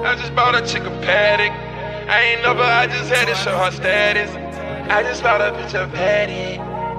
I just bought a chicken paddock. I ain't never, I just had to show her status. I just bought a bitch a paddock.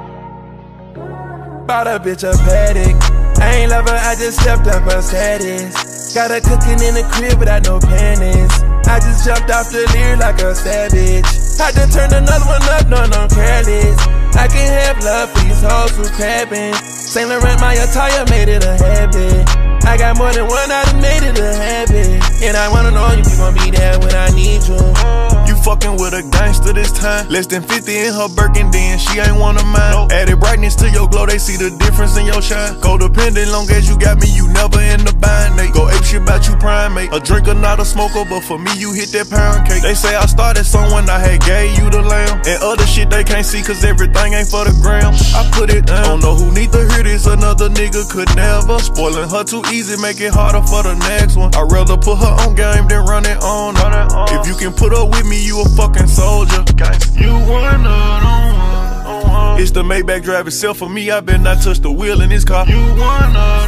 Bought a bitch a paddock. I ain't love her, I just stepped up her status. Got her cooking in the crib without no panties. I just jumped off the leer like a savage. I done turned another one up, no, I'm careless. I can't have love for these hoes who crabbing. Saint Laurent, my attire made it a habit. I got more than one, I done made it a habit. And I wanna know if you gon' be there when I need you. You fucking with a gangster this time. Less than 50 in her Birkin, then she ain't one of mine. Nope. Added brightness to your glow, they see the difference in your shine. Codependent, long as you got me, you never in the bind. They go ape shit about you primate. A drinker, not a smoker, but for me, you hit that pound cake. They say I started someone, I had gave you the lamb. And other shit they can't see, cause everything ain't for the gram. I put it down. Don't know who need to hear this, another nigga could never. Spoiling her too easy, make it harder for the next one. I'd rather put her on game than run it on. If you can put up with me, you a fucking soldier. You one of them. It's the Maybach drive itself for me. I better not touch the wheel in this car. You one of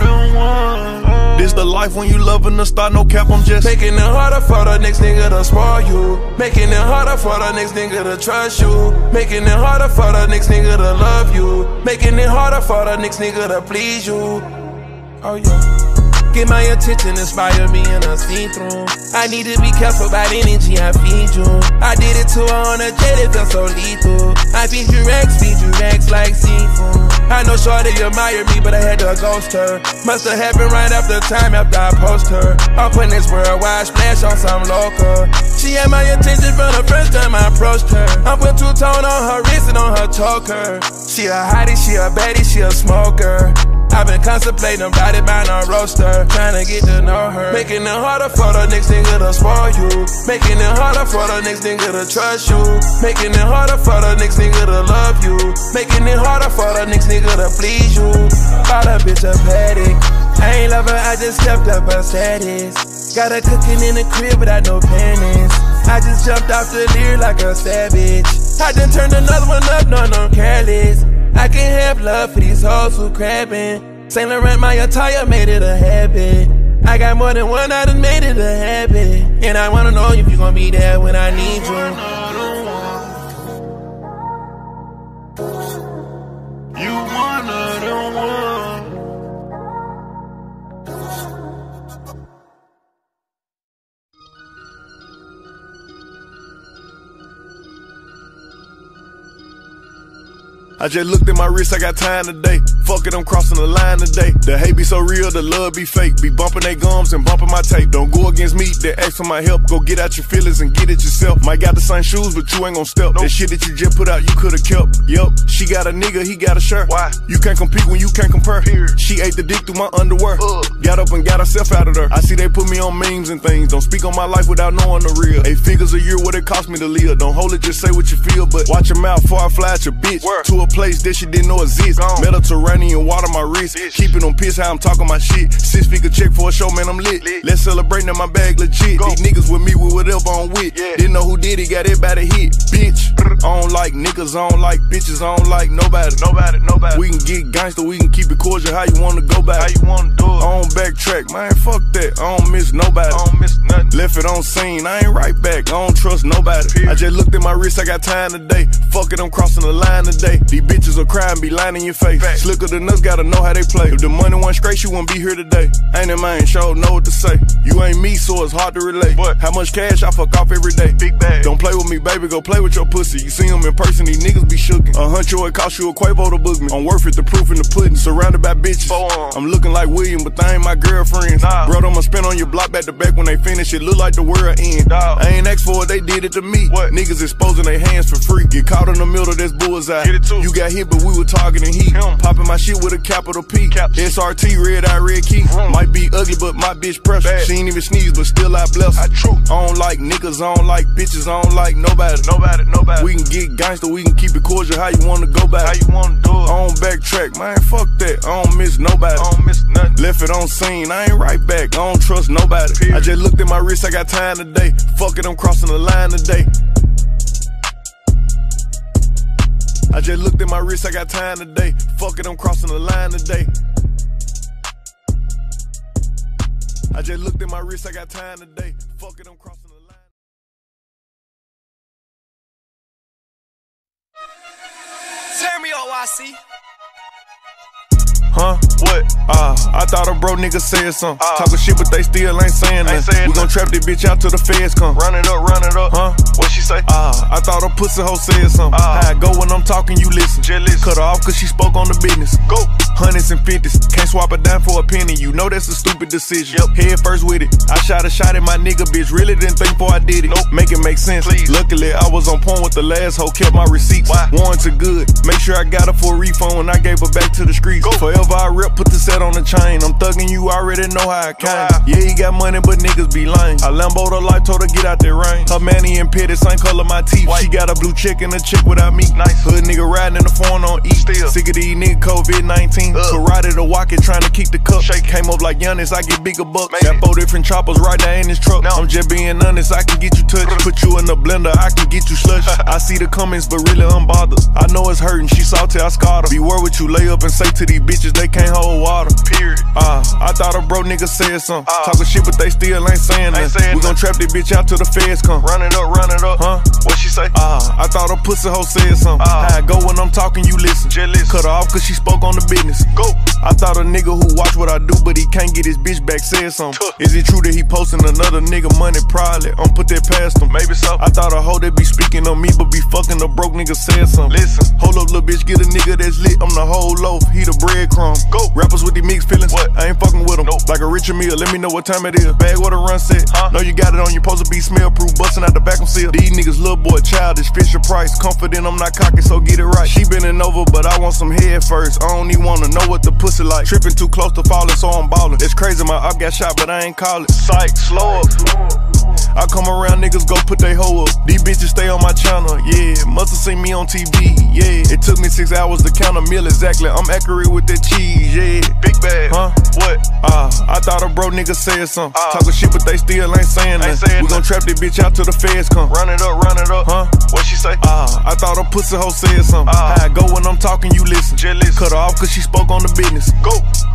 them. This the life when you loving the star, no cap, I'm just making it harder for the next nigga to spoil you. Making it harder for the next nigga to trust you. Making it harder for the next nigga to love you. Making it harder for the next nigga to please you. Oh yeah. Get my attention, inspire me in a see-through. I need to be careful about energy I feed you. I did it to her on a jet, it felt so lethal. I feed you racks like seafood. I know shorty admire me, but I had to ghost her. Must have happened right after time after I post her. I'm putting this worldwide splash on some local. She had my attention from the first time I approached her. I'm putting two-tone on her wrist and on her choker. She a hottie, she a baddie, she a smoker. I've been contemplating about it, buying a roaster, trying to get to know her. Making it harder for the next nigga to spoil you. Making it harder for the next nigga to trust you. Making it harder for the next nigga to love you. Making it harder for the next nigga to please you. Bought a bitch a paddock. I ain't love her, I just stepped up her status. Got her cooking in the crib without no panties. I just jumped off the leer like a savage. I done turned another one up, no, I'm careless. I can't have love for these hoes who crabbing. Saint Laurent, my attire made it a habit. I got more than one, I done made it a habit. And I wanna know if you gon' be there when I need you. You one of them ones. I just looked at my wrist, I got time today. Fuck it, I'm crossing the line today. The hate be so real, the love be fake. Be bumping they gums and bumping my tape. Don't go against me, they ask for my help. Go get out your feelings and get it yourself. Might got the same shoes, but you ain't gon' step. That shit that you just put out, you could've kept. Yup, she got a nigga, he got a shirt. Why? You can't compete when you can't compare. She ate the dick through my underwear. Got up and got herself out of there. I see they put me on memes and things. Don't speak on my life without knowing the real. 8 figures a year, what it cost me to live. Don't hold it, just say what you feel. But watch your mouth before I fly at your bitch. To a place that she didn't know exist. Mediterranean water my wrist. Keeping them pissed how I'm talking my shit. 6-figure check for a show, man, I'm lit. Let's celebrate in my bag legit. These niggas with me with whatever I'm with. Didn't know who did it, got everybody hit. Bitch, I don't like niggas, I don't like bitches, I don't like nobody. We can get gangster, we can keep it cordial. How you wanna go back? How you wanna do it? I don't backtrack, man, fuck that. I don't miss nobody. I don't miss nothing. Left it on scene, I ain't right back. I don't trust nobody. I just looked at my wrist, I got time today. Fuck it, I'm crossing the line today. These bitches will cry and be lying in your face. Slicker than us, gotta know how they play. If the money wasn't straight, you wouldn't be here today. Ain't it, man? Sure know what to say. You ain't me, so it's hard to relate. What? How much cash I fuck off every day? Big bag. Don't play with me, baby, go play with your pussy. You see them in person, these niggas be shookin'. A huncho, it cost you a Quavo to book me. I'm worth it, the proof in the pudding. Surrounded by bitches. I'm looking like William, but they ain't my girlfriends. Bro, I'ma spin on your block back to back when they finish. It look like the world end. I ain't asked for it, they did it to me. What? Niggas exposing their hands for free. Get caught in the middle, that's bullseye. Get it too. You got hit, but we were targeting heat. Popping my shit with a capital P. SRT, red eye, red key. Might be ugly, but my bitch precious. She ain't even sneeze, but still I bless her. I don't like niggas, I don't like bitches, I don't like nobody. We can get gangster, we can keep it cordial. How you wanna go back? How you wanna do it? I don't backtrack, man, fuck that. I don't miss nobody. I don't miss nothing. Left it on scene, I ain't right back. I don't trust nobody. I just looked at my wrist, I got time today. Fuck it, I'm crossing the line today. I just looked at my wrist, I got time today. Fuck it, I'm crossing the line today. I just looked at my wrist, I got time today. Fuck it, I'm crossing the line. Turn me on, YC. Huh? What? I thought a bro nigga said something. Talking shit, but they still ain't saying nothing. We gon' trap this bitch out till the feds come. Run it up, Huh? What she say? I thought a pussy hoe said something. How I go when I'm talking, you listen. Cut her off cause she spoke on the business. Go. Hundreds and fifties, can't swap a dime for a penny. You know that's a stupid decision. Head first with it. I shot a shot at my nigga, bitch. Really didn't think before I did it. Make it make sense. Please. Luckily, I was on point with the last hoe, kept my receipts. Why? Warranted good. Make sure I got her for a refund when I gave her back to the streets. Go. Forever I rep, put the set on the chain. I'm thugging, you already know how I came. Yeah, he got money, but niggas be lame. I Lambo'd her life, told her get out that rain. Her manny and petty, same color my teeth. White. She got a blue chick and a chick without me. Nice. Hood nigga riding in the phone on E. Still. Sick of these niggas COVID-19. Karate to walk it, trying to keep the cup. Shake. Came up like Giannis, I get bigger bucks. Maybe. Got 4 different choppers right there in this truck. No. I'm just being honest, I can get you touched. Put you in the blender, I can get you slush. I see the comments, but really unbothered. I know it's hurting, she salty, I scarred her. Beware what you lay up and say to these bitches, they can't hold water. Period. I thought a bro nigga said something. Talking shit, but they still ain't saying nothing. saying We gon' trap this bitch out till the feds come. Run it up, Huh? What she say? I thought a pussy hoe said something. How I go when I'm talking, you listen. Cut her off cause she spoke on the business. Go. I thought a nigga who watch what I do, but he can't get his bitch back said something. Is it true that he posting another nigga money? Probably. I'm put that past him. Maybe so. I thought a hoe that be speaking on me, but be fucking a broke nigga said something. Listen. Hold up, little bitch, get a nigga that's lit. I'm the whole loaf, he the breadcrumb. Go. Rappers with these mixed feelings. What? I ain't fucking with them. Nope. Like a Richard Mille, let me know what time it is. Bag what a run set. Huh? Know you got it on, you supposed to be smell proof. Busting out the back of seal. These niggas little boy childish, Fisher Price. Confident I'm not cocky, so get it right. She bending over, but I want some head first. I don't even wanna know what the pussy like. Tripping too close to falling, so I'm ballin'. It's crazy, my op got shot, but I ain't call it. Psych, slow up. I come around, niggas go put they hoe up. These bitches stay on my channel, yeah. Musta seen me on TV, yeah. It took me 6 hours to count a meal exactly. I'm accurate with that cheese, yeah. Big bag. Huh? What? I thought a bro nigga said something. Talking shit, but they still ain't saying nothing. We gon' trap this bitch out till the feds come. Run it up, Huh? What she say? I thought a pussy hoe said something. How I go when I'm talking, you listen. Cut her off cause she spoke on the business. Go.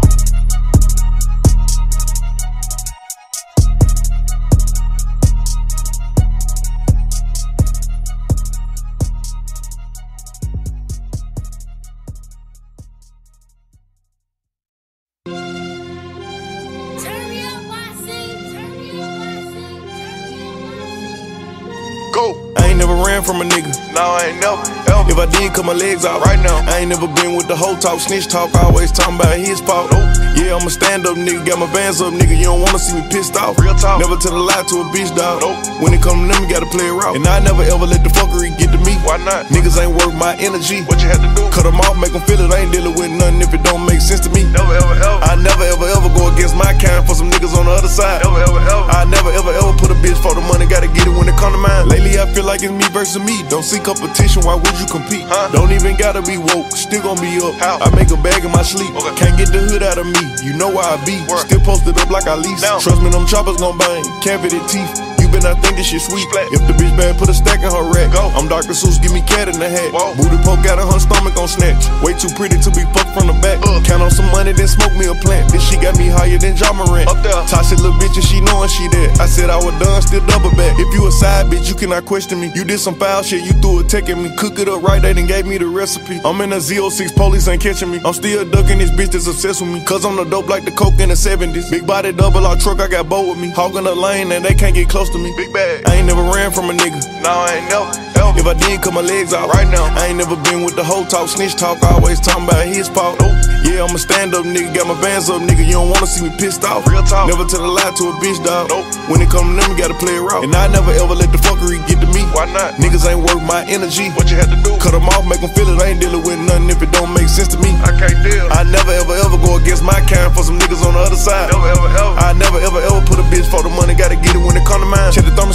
Go. I ain't never ran from a nigga. No, I ain't never. If I did, cut my legs off. Right now. I ain't never been with the whole talk, snitch talk, always talking about his fault. Yeah, I'm a stand up nigga, got my bands up nigga. You don't wanna see me pissed off. Real talk. Never tell a lie to a bitch dog. Nope. When it come to them, you gotta play it raw. And I never ever let the fuckery get to me. Why not? Niggas ain't worth my energy. What you had to do? Cut them off, make them feel it. I ain't dealing with nothing if it don't make sense to me. Never, ever, ever. I never ever go against my kind for some niggas on the other side. Never, ever, ever. I never ever put a bitch for the money, gotta get it when it come to mine. Lately I feel like it's me versus me. Don't see competition, why would you compete? Huh? Don't even gotta be woke, still gon' be up. How? I make a bag in my sleep. Okay. Can't get the hood out of me, you know why I be. Word. Still posted up like I lease. Down. Trust me, them choppers gon' bang, cavity teeth. Been I think this shit sweet. Splat. If the bitch bad, put a stack in her rack. Go. I'm Dr. Seuss, give me cat in the hat. Whoa. Booty poke out of her stomach on snatch. Way too pretty to be fucked from the back. Count on some money, then smoke me a plant. This shit got me higher than Ja Morant. Up there. Toxic little bitch and she knowin' she dead. I said I was done, still double back. If you a side bitch, you cannot question me. You did some foul shit, you threw a tech at me. Cook it up right, they done gave me the recipe. I'm in a Z06, police ain't catching me. I'm still ducking this bitch that's obsessed with me. Cause I'm the dope like the coke in the 70s. Big body double R truck, I got bow with me. Hogging the lane and they can't get close to me. Big bag. I ain't never ran from a nigga. No, I ain't never. Ever. If I did, cut my legs off. Right now. I ain't never been with the whole talk, snitch talk, always talking about his fault. Yeah, I'm a stand up nigga, got my bands up nigga. You don't wanna see me pissed off. Real talk. Never tell a lie to a bitch dog. Nope. When it come to them, you gotta play it raw. And I never ever let the fuckery get to me. Why not? Niggas ain't worth my energy. What you had to do? Cut them off, make them feel it. I ain't dealing with nothing if it don't make sense to me. I can't deal. I never ever go against my kind for some niggas on the other side. Never, ever, ever. I never ever put a bitch for the money, gotta get it when it come to mine. Check the thermostat, I been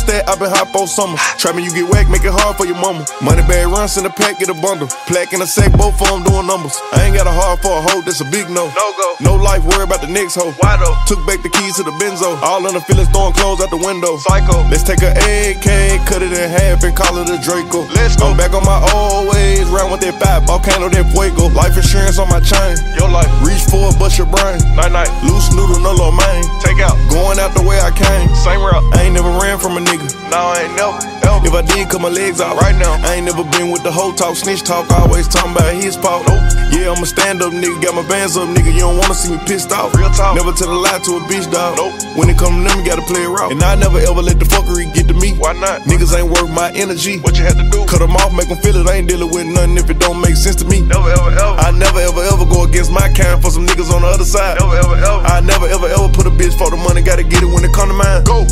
poppin' hot for summer. Trappin', you get whack, make it hard for your mama. Money bag runs in the pack, get a bundle. Plaque in a sack, both of them doing numbers. I ain't got a heart for a hoe, that's a big no. No go. No life, worry about the next hoe. Why though? Took back the keys to the Benzo. All in the feelings, throwing clothes out the window. Psycho. Let's take a AK, cut it in half and call it a Draco. Let's go. I'm back on my old ways, round with that 5 volcano, that fuego. Life insurance on my chain. Your life. Reach for it, bust your brain. Night night. Loose noodle, no low main. Take out. Going out the way I came. Same route. I ain't never ran from a nigga. No, I ain't never. Ever. If I did, cut my legs out. Right now. I ain't never been with the whole talk, snitch talk. Always talking about his fault. Nope. Yeah, I'm a stand-up nigga, got my bands up, nigga. You don't wanna see me pissed off. Real talk. Never tell a lie to a bitch, dog. Nope. When it come to them, you gotta play it raw. And I never ever let the fuckery get to me. Why not? Niggas ain't worth my energy. What you had to do? Cut them off, make them feel it. I ain't dealing with nothing if it don't make sense to me. Never ever ever. I never ever ever go against my kind for some niggas on the other side. Never ever ever. I never ever ever put a bitch for the money, gotta get it when it come to mine. Go.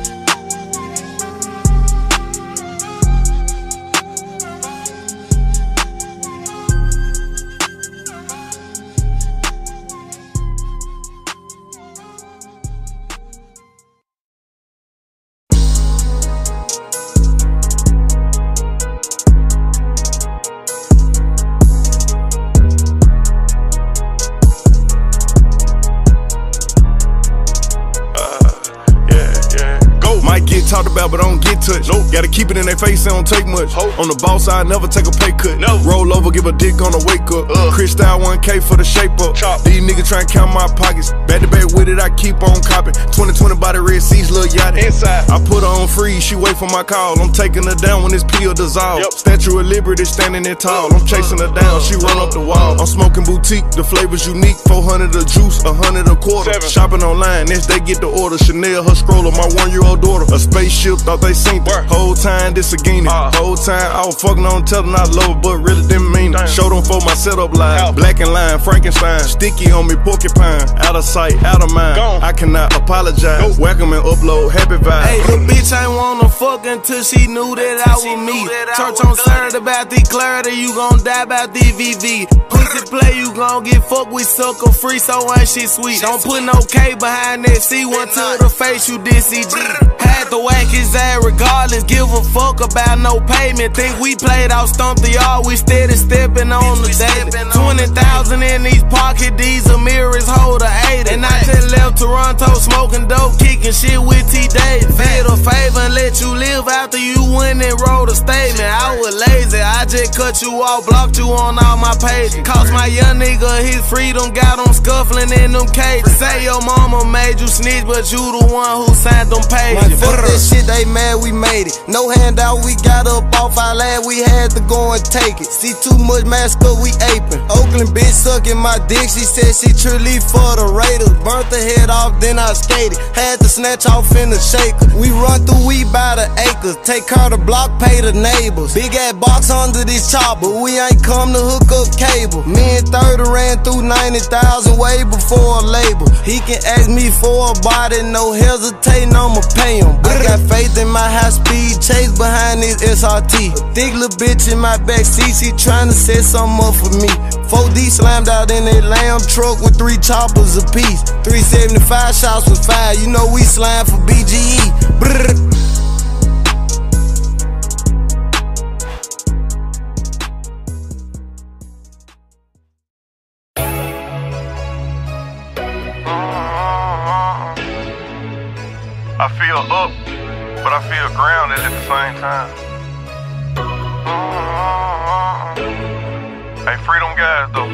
Talked about, but I don't get touched. Nope. Gotta keep it in their face, it don't take much. Ho. On the boss side, never take a pay cut. No. Roll over, give a dick on the wake up. Chris style 1K for the shape up. Chop. These niggas tryna count my pockets. Back to back with it, I keep on copping. 2020 by the Red Seas, lil' yachty. Inside. I put her on freeze, she wait for my call. I'm taking her down when this pill dissolve. Yep. Statue of Liberty standing there tall. I'm chasing her down, she run up the wall. I'm smoking boutique, the flavor's unique. 400 a juice, 100 a quarter. 7. Shopping online, next day get the order. Chanel, her stroller, my 1-year-old daughter. A spaceship, thought they seen it. Work. Whole time, this a guinea. Whole time, I was fucking on, telling I love her, but really didn't mean it. Damn. Showed them for my setup line. Out. Black and line, Frankenstein. Sticky on me, porcupine. Out of sight, out of mind. Gone. I cannot apologize. Nope. Welcome and upload, happy vibe. Hey, the bitch ain't wanna fuck until she knew that I was me. Church on Saturday about the clarity, you gon' die about the VV. Pussy play, you gon' get fucked with sucker free, so ain't shit sweet. Don't put no K behind that C1 to the face, you did CG. Had to whack his ass regardless, give a fuck about no payment. Think we played out Stump the Yard, we steady stepping on the daily. 20,000 in these pocket, these are mirrors hold a 80. And I just left Toronto smoking dope, kicking shit with T. Davis. Did a favor and let you live after you went and wrote a statement. I was lazy, I just cut you off, blocked you on all my pages. Cost my young nigga his freedom, got him scuffling in them cages. Say your mama made you snitch, but you the one who signed them pages. Fuck that shit, they mad we made it. No handout, we got up off our lab, we had to go and take it. See too much mask up, we aping. Oakland bitch sucking my dick, she said she truly for the Raiders. Burnt the head off, then I skated. Had to snatch off in the shaker. We run through, we by the acres. Take care the block, pay the neighbors. Big ass box under this chopper, we ain't come to hook up cable. Me and 30 ran through 90,000 way before a label. He can ask me for a body, no hesitating, I'ma pay him. I got faith in my high speed chase behind this SRT. A thick little bitch in my backseat, she tryna set something up for me. 4D slammed out in a lamb truck with 3 choppers apiece. 375 shots with 5, you know we slam for BGE. Brrr. I feel up, but I feel grounded at the same time. Hey, freedom guys though.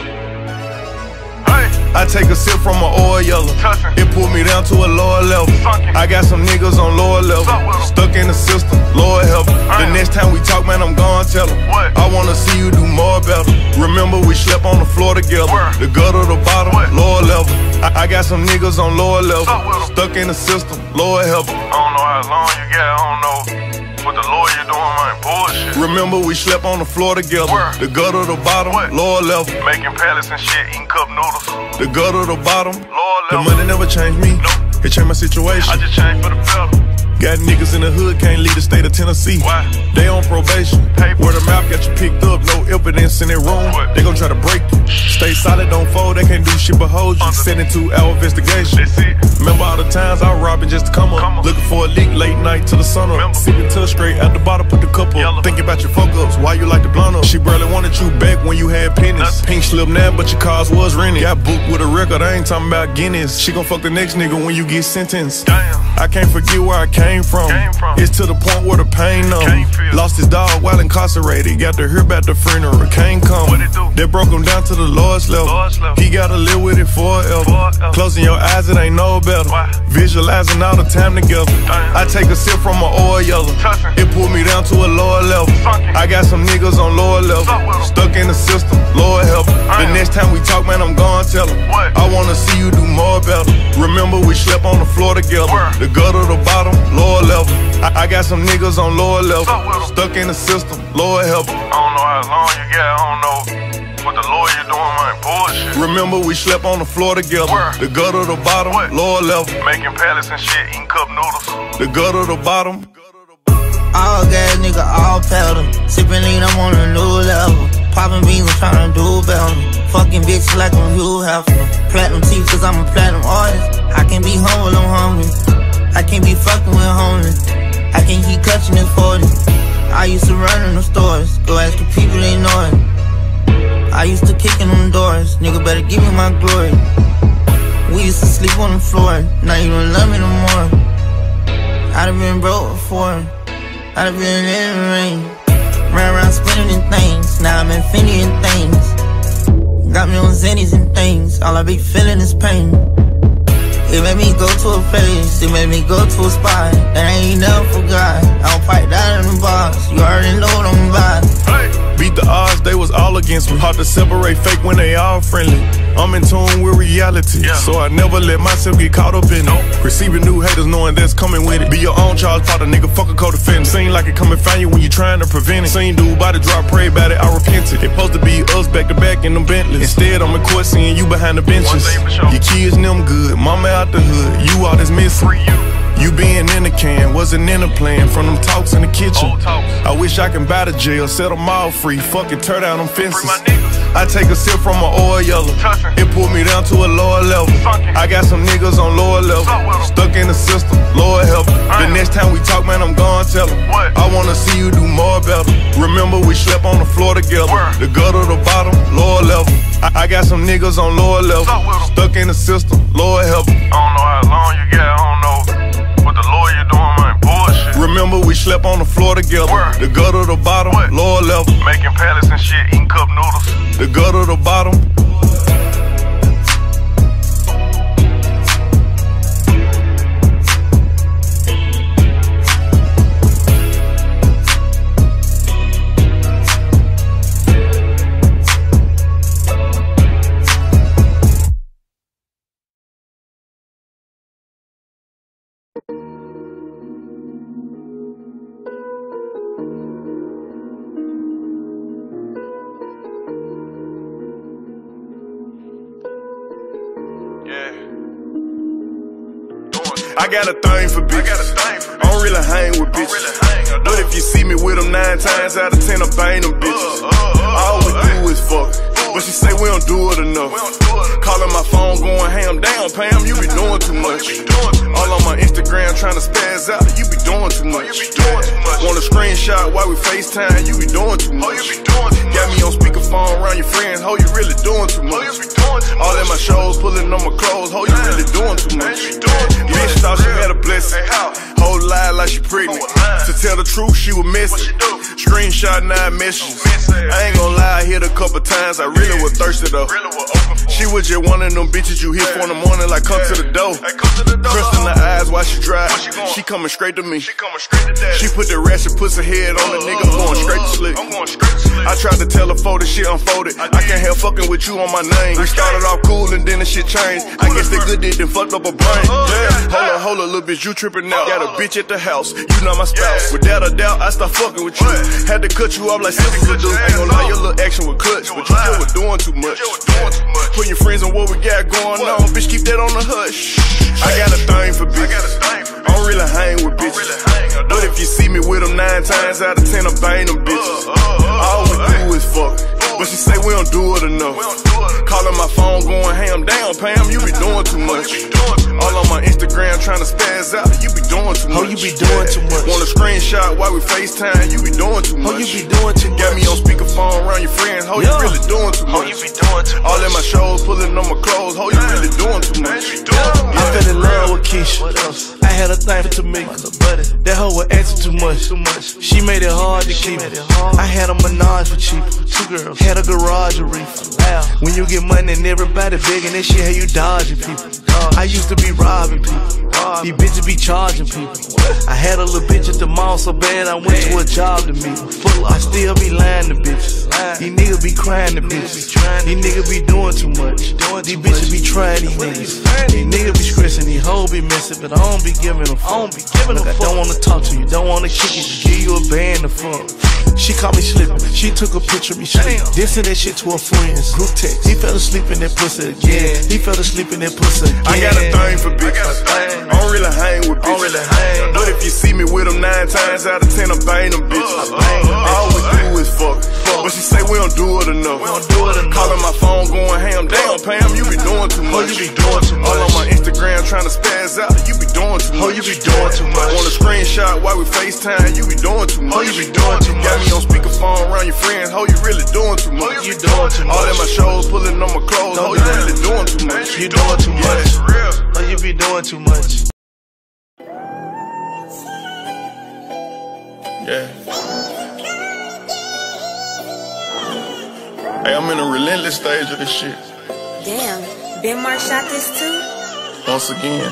Hey, I take a sip from my oil yellow. It pulled me down to a lower level. I got some niggas on lower level, stuck in the system, Lord help 'em. The next time we talk, man, I'm gonna tell 'em. I wanna see you do more better. Remember we slept on the floor together. The gutter, the bottom, lower level. I got some niggas on lower level, stuck in the system, Lord help 'em. I don't know how long you got, I don't know what the lawyer doing, man, bullshit. Remember we slept on the floor together. The gutter, the bottom, lower level. Making pallets and shit, eating cup noodles. The gutter, the bottom, lower level. The money never changed me, it changed my situation. I just changed for the better. Got niggas in the hood, can't leave the state of Tennessee. Why? They on probation. Word of mouth got you picked up, no evidence in their room. They gon' try to break you. Stay solid, don't fold, they can't do shit but hold you. 72-hour investigation. Remember all the times I robbed dropping just to come up. Looking for a leak late night till the sun up. Sipping till straight at the bottom, put the cup up. Thinking about your fuck ups, why you like the blunt up? She barely wanted you back when you had pennies. Pink slip now, but your cars was rented. Got booked with a record, I ain't talking about Guinness. She gon' fuck the next nigga when you get sentenced. I can't forget where I came from. It's to the point where the pain numb. Lost his dog while incarcerated. Got to hear about the funeral, can't come. That broke him down to the Lord's level. He gotta live with it forever. Closing your eyes, it ain't no better. Visualizing all the time together. I take a sip from my oil yellow. It pulled me down to a lower level. I got some niggas on lower level. Stuck in the system, Lord help. The next time we talk, man, I'm gonna tell him. I wanna see you do more better. Remember we slept on the floor together. The gutter, the bottom, lower level. I got some niggas on lower level. Stuck in the system, Lord help. I don't know how long you got, I don't know what the lawyer doing, man, bullshit. Remember we slept on the floor together. The gutter, the bottom, lower level. Making pallets and shit, eating cup noodles. The gutter, the bottom. All gas, nigga, all powder. Sippin' lean, I'm on a new level. Poppin' beans, I'm tryna do better. Fucking bitches like I'm Hugh Hefner. Platinum teeth, cause I'm a platinum artist. I can be humble, I'm hungry. I can't be fucking with homies. I can't keep clutching this 40. I used to run in the stores. Go ask the people, they know it. I used to kick in them doors. Nigga, better give me my glory. We used to sleep on the floor. Now you don't love me no more. I'd have been broke before. I'd have been in the rain. Ran around spinning in things. Now I'm infinity in things. Got me on zennies and things. All I be feeling is pain. It made me go to a place. It made me go to a spot that I ain't never forgot. I don't fight down in the box. You already know what I'm about. Beat the odds, they was all against me. Hard to separate fake when they all friendly. I'm in tune with reality, so I never let myself get caught up in it. Receiving new haters knowing that's coming with it. Be your own charge partner, nigga, fuck a co-defendant. Seem like it come and find you when you trying to prevent it. Seen dude by the drop, pray about it, I repent it. It supposed to be us back to back in them Bentleys. Instead, I'm in court seeing you behind the benches. Your kids and them good, mama out the hood, you all that's missing. You being in the can, wasn't in the plan. From them talks in the kitchen, I wish I can buy the jail, set them all free. Fucking tear down them fences. I take a sip from my oil yellow. It pulled me down to a lower level. I got some niggas on lower level. Stuck in the system, Lord help. The next time we talk, man, I'm gonna tell him. I wanna see you do more better. Remember we slept on the floor together. The gutter, the bottom, lower level. I got some niggas on lower level. Stuck in the system, Lord help. I don't know how long you got, I don't know what the lawyer doing, man, bullshit. Remember we slept on the floor together. The gutter, the bottom, lower level. Making pallets and shit, eating cup noodles. The gutter, the bottom. I got a thing for bitches. I don't really hang with bitches. But if you see me with them 9 times out of 10, I bang them bitches. All we do is fuck. But she say we don't do it enough. Calling my phone going ham. Damn, Pam, you be doing too much. All on my Instagram trying to spaz out. You be doing too much. Want a screenshot while we FaceTime. You be doing too much. Got me on speakerphone around your friends. Ho, you really doing too much. All in my shows, pulling on my clothes. Ho, you really doing too much. Bitch thought she had a blessing. Whole lie like she pregnant. To tell the truth, she was missing. Screenshot 9 messages. I ain't gonna lie, I hit a couple times. I really was thirsty though. She was just one of them bitches you hit for in the morning, like come to the door. Crust in the eyes while she drive. She coming straight to me. She put the ratchet pussy head on the nigga, I'm going straight to sleep. I tried to tell her before the shit unfolded. I can't help fucking with you on my name. We started off cool and then the shit changed. I guess they good did then fucked up her brain. Damn, hold up, little bitch, you tripping out. Got a bitch at the house, you not my spouse. Without a doubt, I start fucking with you. Had to cut you off like sisters would do. Ain't gonna lie, your little action was clutch, but you still was doing too much. Put your friends on what we got going on, bitch, keep that on the hush. I got a thing for bitches. I don't really hang with bitches. But if you see me with them 9 times out of 10, I bang them bitches. All we do is fuck. But she say we don't do it enough. Calling my phone going ham. Damn, Pam, you be doing too much. All All on my Instagram trying to spaz out. You be doing too much. Oh, you be doing too much. Want a screenshot while we FaceTime? You be doing too much. Oh, you be doing too much. Got me on speakerphone around your friends. Ho, you really doing too much. Oh, you be doing too much. All in my shows, pulling on my clothes. Ho, you really doing too much. I fell in love with Keisha. What else? I had a thing for Tamika. That hoe was asking too much. She made it hard to keep it. I had a menage for cheap. 2 girls. Had a garage of reefer. When you get money and everybody begging that shit, how you dodging people. I used to be robbing people. These bitches be charging people. I had a little bitch at the mall so bad I went to a job to meet her. I still be lying to bitches. These niggas be crying to bitches. These niggas be doing too much. These bitches be trying these niggas. These niggas be stressing, these hoes be messing, but I don't be giving a fuck. I don't wanna talk to you, don't wanna kick it, give you a band to fuck. She caught me slipping, she took a picture of me sleeping. Dissing that shit to her friends. Group text, he fell asleep in that pussy again. He fell asleep in that pussy again. I got a thing for bitches. I don't really hang with bitches. But if you see me with them 9 times out of 10, I bang them bitches. All we do is fuck. But she say we don't do it enough. Calling my phone going ham. Damn, Pam, you be doing too much. All on my Instagram trying to spaz out. You be doing too much. Want a screenshot while we FaceTime? You be doing too much. Got me on speakerphone around your friends. Ho, you really doing too much. All in my shows, pulling on my clothes. Ho, you really doing too much. You doing too much. Oh, you be doing too much. Yeah. Hey, I'm in a relentless stage of this shit. Damn, Ben Mark shot this too? Once again.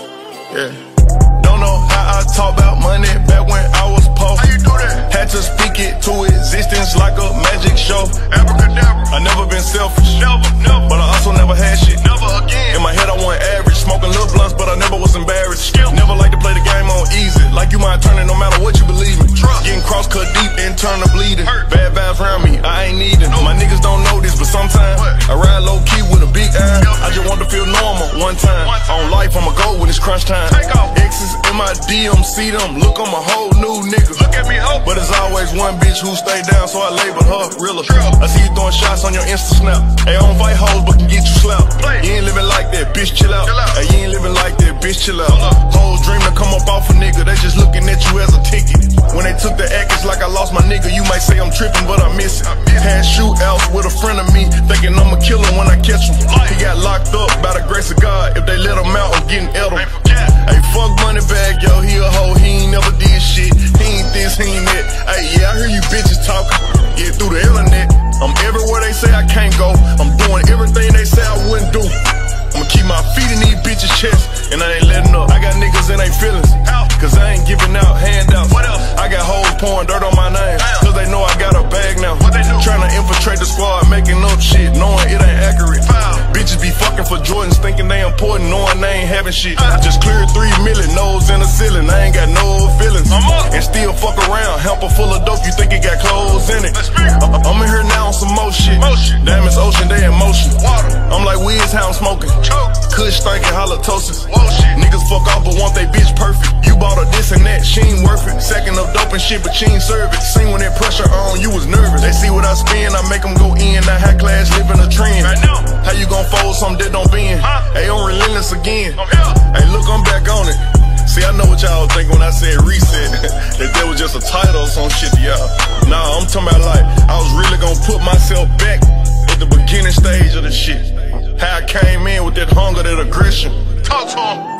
Yeah. Don't know how I talk about money back when I was poor. How you do that? Had to speak it to existence like a magic show. Abracadabra. I never been selfish. Never. But I also never had shit. Never again. In my head I want average. Smoking little blunts, but I never was embarrassed. Never like to play the game on easy. Like you might turn it no matter what you believe in. Getting cross cut deep, internal bleeding. Bad vibes around me, I ain't needing. My niggas don't know this, but sometimes I ride low key with a big eye. I just want to feel normal one time. On life, I'ma go when it's crunch time. Exes in my DM, see them, look, I'm a whole new nigga. Look at me, ho. But there's always one bitch who stay down, so I label her realer. I see you throwing shots on your Insta snap. Hey, I don't fight hoes, but can get you slapped. You ain't living like that, bitch, chill out. Hey, you ain't living like that, bitch, chill out. Hoes dream to come up off a nigga, they just looking at you as a ticket. When they took the act, it's like I lost my nigga. You might say I'm tripping, but I miss it. Had shootouts with a friend of me, thinking I'ma kill him when I catch him. He got locked up by the grace of God. If they let him out, I'm getting at him. Hey, fuck money bag, yo, he a hoe, he ain't never did shit. He ain't this, he ain't that. Hey, yeah, I hear you bitches talking. Yeah, through the internet. I'm everywhere they say I can't go. I'm doing everything they say I wouldn't do. I'ma keep my feet in these bitches' chests, and I ain't letting up. I got niggas in their feelings, cause I ain't giving out handouts. What else? I got hoes pouring dirt on my name, cause they know I got a bag now. What they do? Trying to infiltrate the squad, making up shit, knowing it ain't accurate. Bitches be fucking for Jordans, thinking they important, knowing they ain't having shit. Just cleared 3 million, nose in the ceiling, I ain't got no feelings. And still fuck around, hamper full of dope, you think it got clothes in it. I'm in here now on some more shit. Diamonds ocean, they in motion. I'm like Wiz, how I'm smoking. Kush thinking halitosis. Niggas fuck off but want they bitch perfect. You bought her this and that, she ain't worth it. Second of dope and shit, but she ain't serve it. Seen when that pressure on, you was nervous. They see what I spend, I make them go in. Now high class living a trend. How you gon' fold something that don't bend? Hey, I'm relentless again. Hey, look, I'm back on it. See, I know what y'all think when I said reset. That was just a title or some shit to y'all. Nah, I'm talking about like, I was really gonna put myself back at the beginning stage of the shit. How I came in with that hunger, that aggression. Talk to him.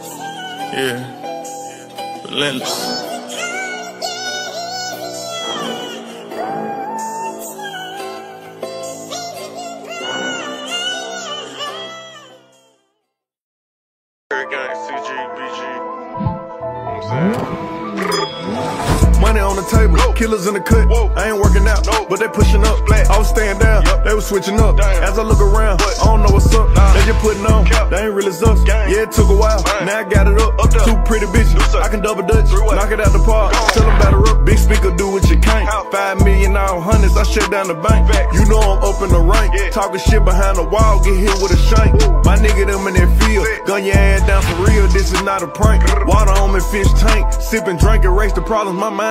Yeah. Relentless. Money on the table, killers in the cut. I ain't working out, but they pushing up. I was staying down, they was switching up. As I look around, I don't know what's up. They just putting on, they ain't really us. Yeah, it took a while, now I got it up. 2 pretty bitches, I can double dutch, knock it out the park. Tell them batter up, big speaker do what you can't. 5 million all hundreds, I shut down the bank. You know I'm up in the rank, talking shit behind the wall, get hit with a shank. My nigga them in that field, gun your ass down for real, this is not a prank. Water on me, fish tank, sipping, drink, erase the problems, my mind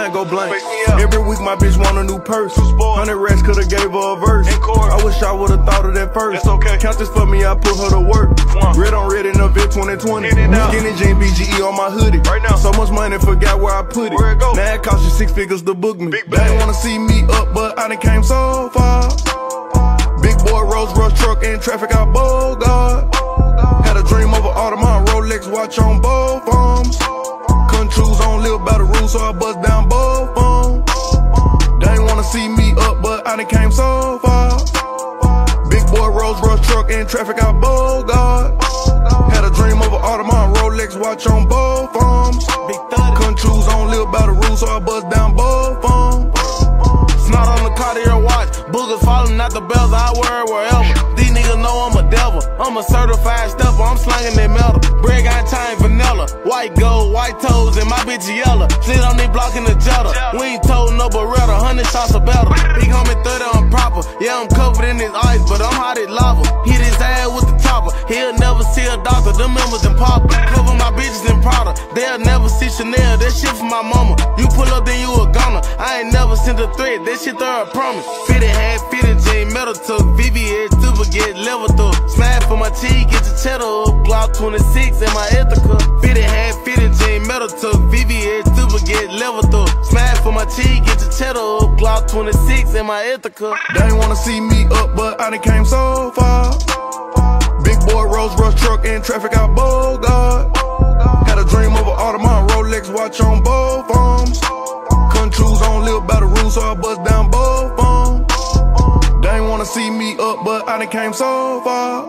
I go blank. Every week my bitch want a new purse. 100 racks could've gave her a verse. I wish I would've thought of that first. Count this for me, I put her to work. Red on red in the VIT 2020. Skinny jean BGE on my hoodie. So much money, forgot where I put it. Now it cost you 6 figures to book me. They ain't wanna see me up, but I done came so far. Big boy Rolls Royce truck in traffic out Bogart. Had a dream of an Audemars Rolex watch on both arms. Couldn't choose, on live by the rules, so I bust down both arms. They ain't wanna see me up, but I done came so far. Big boy Rolls Royce truck in traffic out Bogart. Had a dream of an Audemars Rolex watch on both arms. Couldn't choose, on live by the rules, so I bust down both arms. Snot on the Cartier watch, boogers falling out the bells, I wear it wherever. These niggas know I'm a devil, I'm a certified stepper, I'm slanging that metal. Bread got time vanilla, white gold, white toes, and my bitch yellow. Sit on me blocking the Jetta, we ain't told no Beretta, 100 shots of better. Big homie 30, I'm proper, yeah I'm covered in this ice, but I'm hot as lava. Hit his ass with the topper, he'll never see a doctor, them members in Papa. Cover my bitches in Prada, they'll never see Chanel, that shit for my mama. You pull up then you a goner, I ain't never sent a threat, that shit throw a promise. Fitted hat, fitted jean, metal took, VVS, super get level through. Smash for my cheek, get your cheddar up, Glock 26 in my Ithaca. Fitted hat, fitted jean, metal took, VVS, super get level through. Smash for my cheek, get your cheddar up, Glock 26 in my Ithaca. They ain't wanna see me up, but I done came so far. Big boy Rolls Royce truck in traffic out Bogart. Had a dream of an Audemars Rolex watch on both arms. Couldn't choose, on live by the rules, so I bust down both arms. They ain't wanna see me up, but I done came so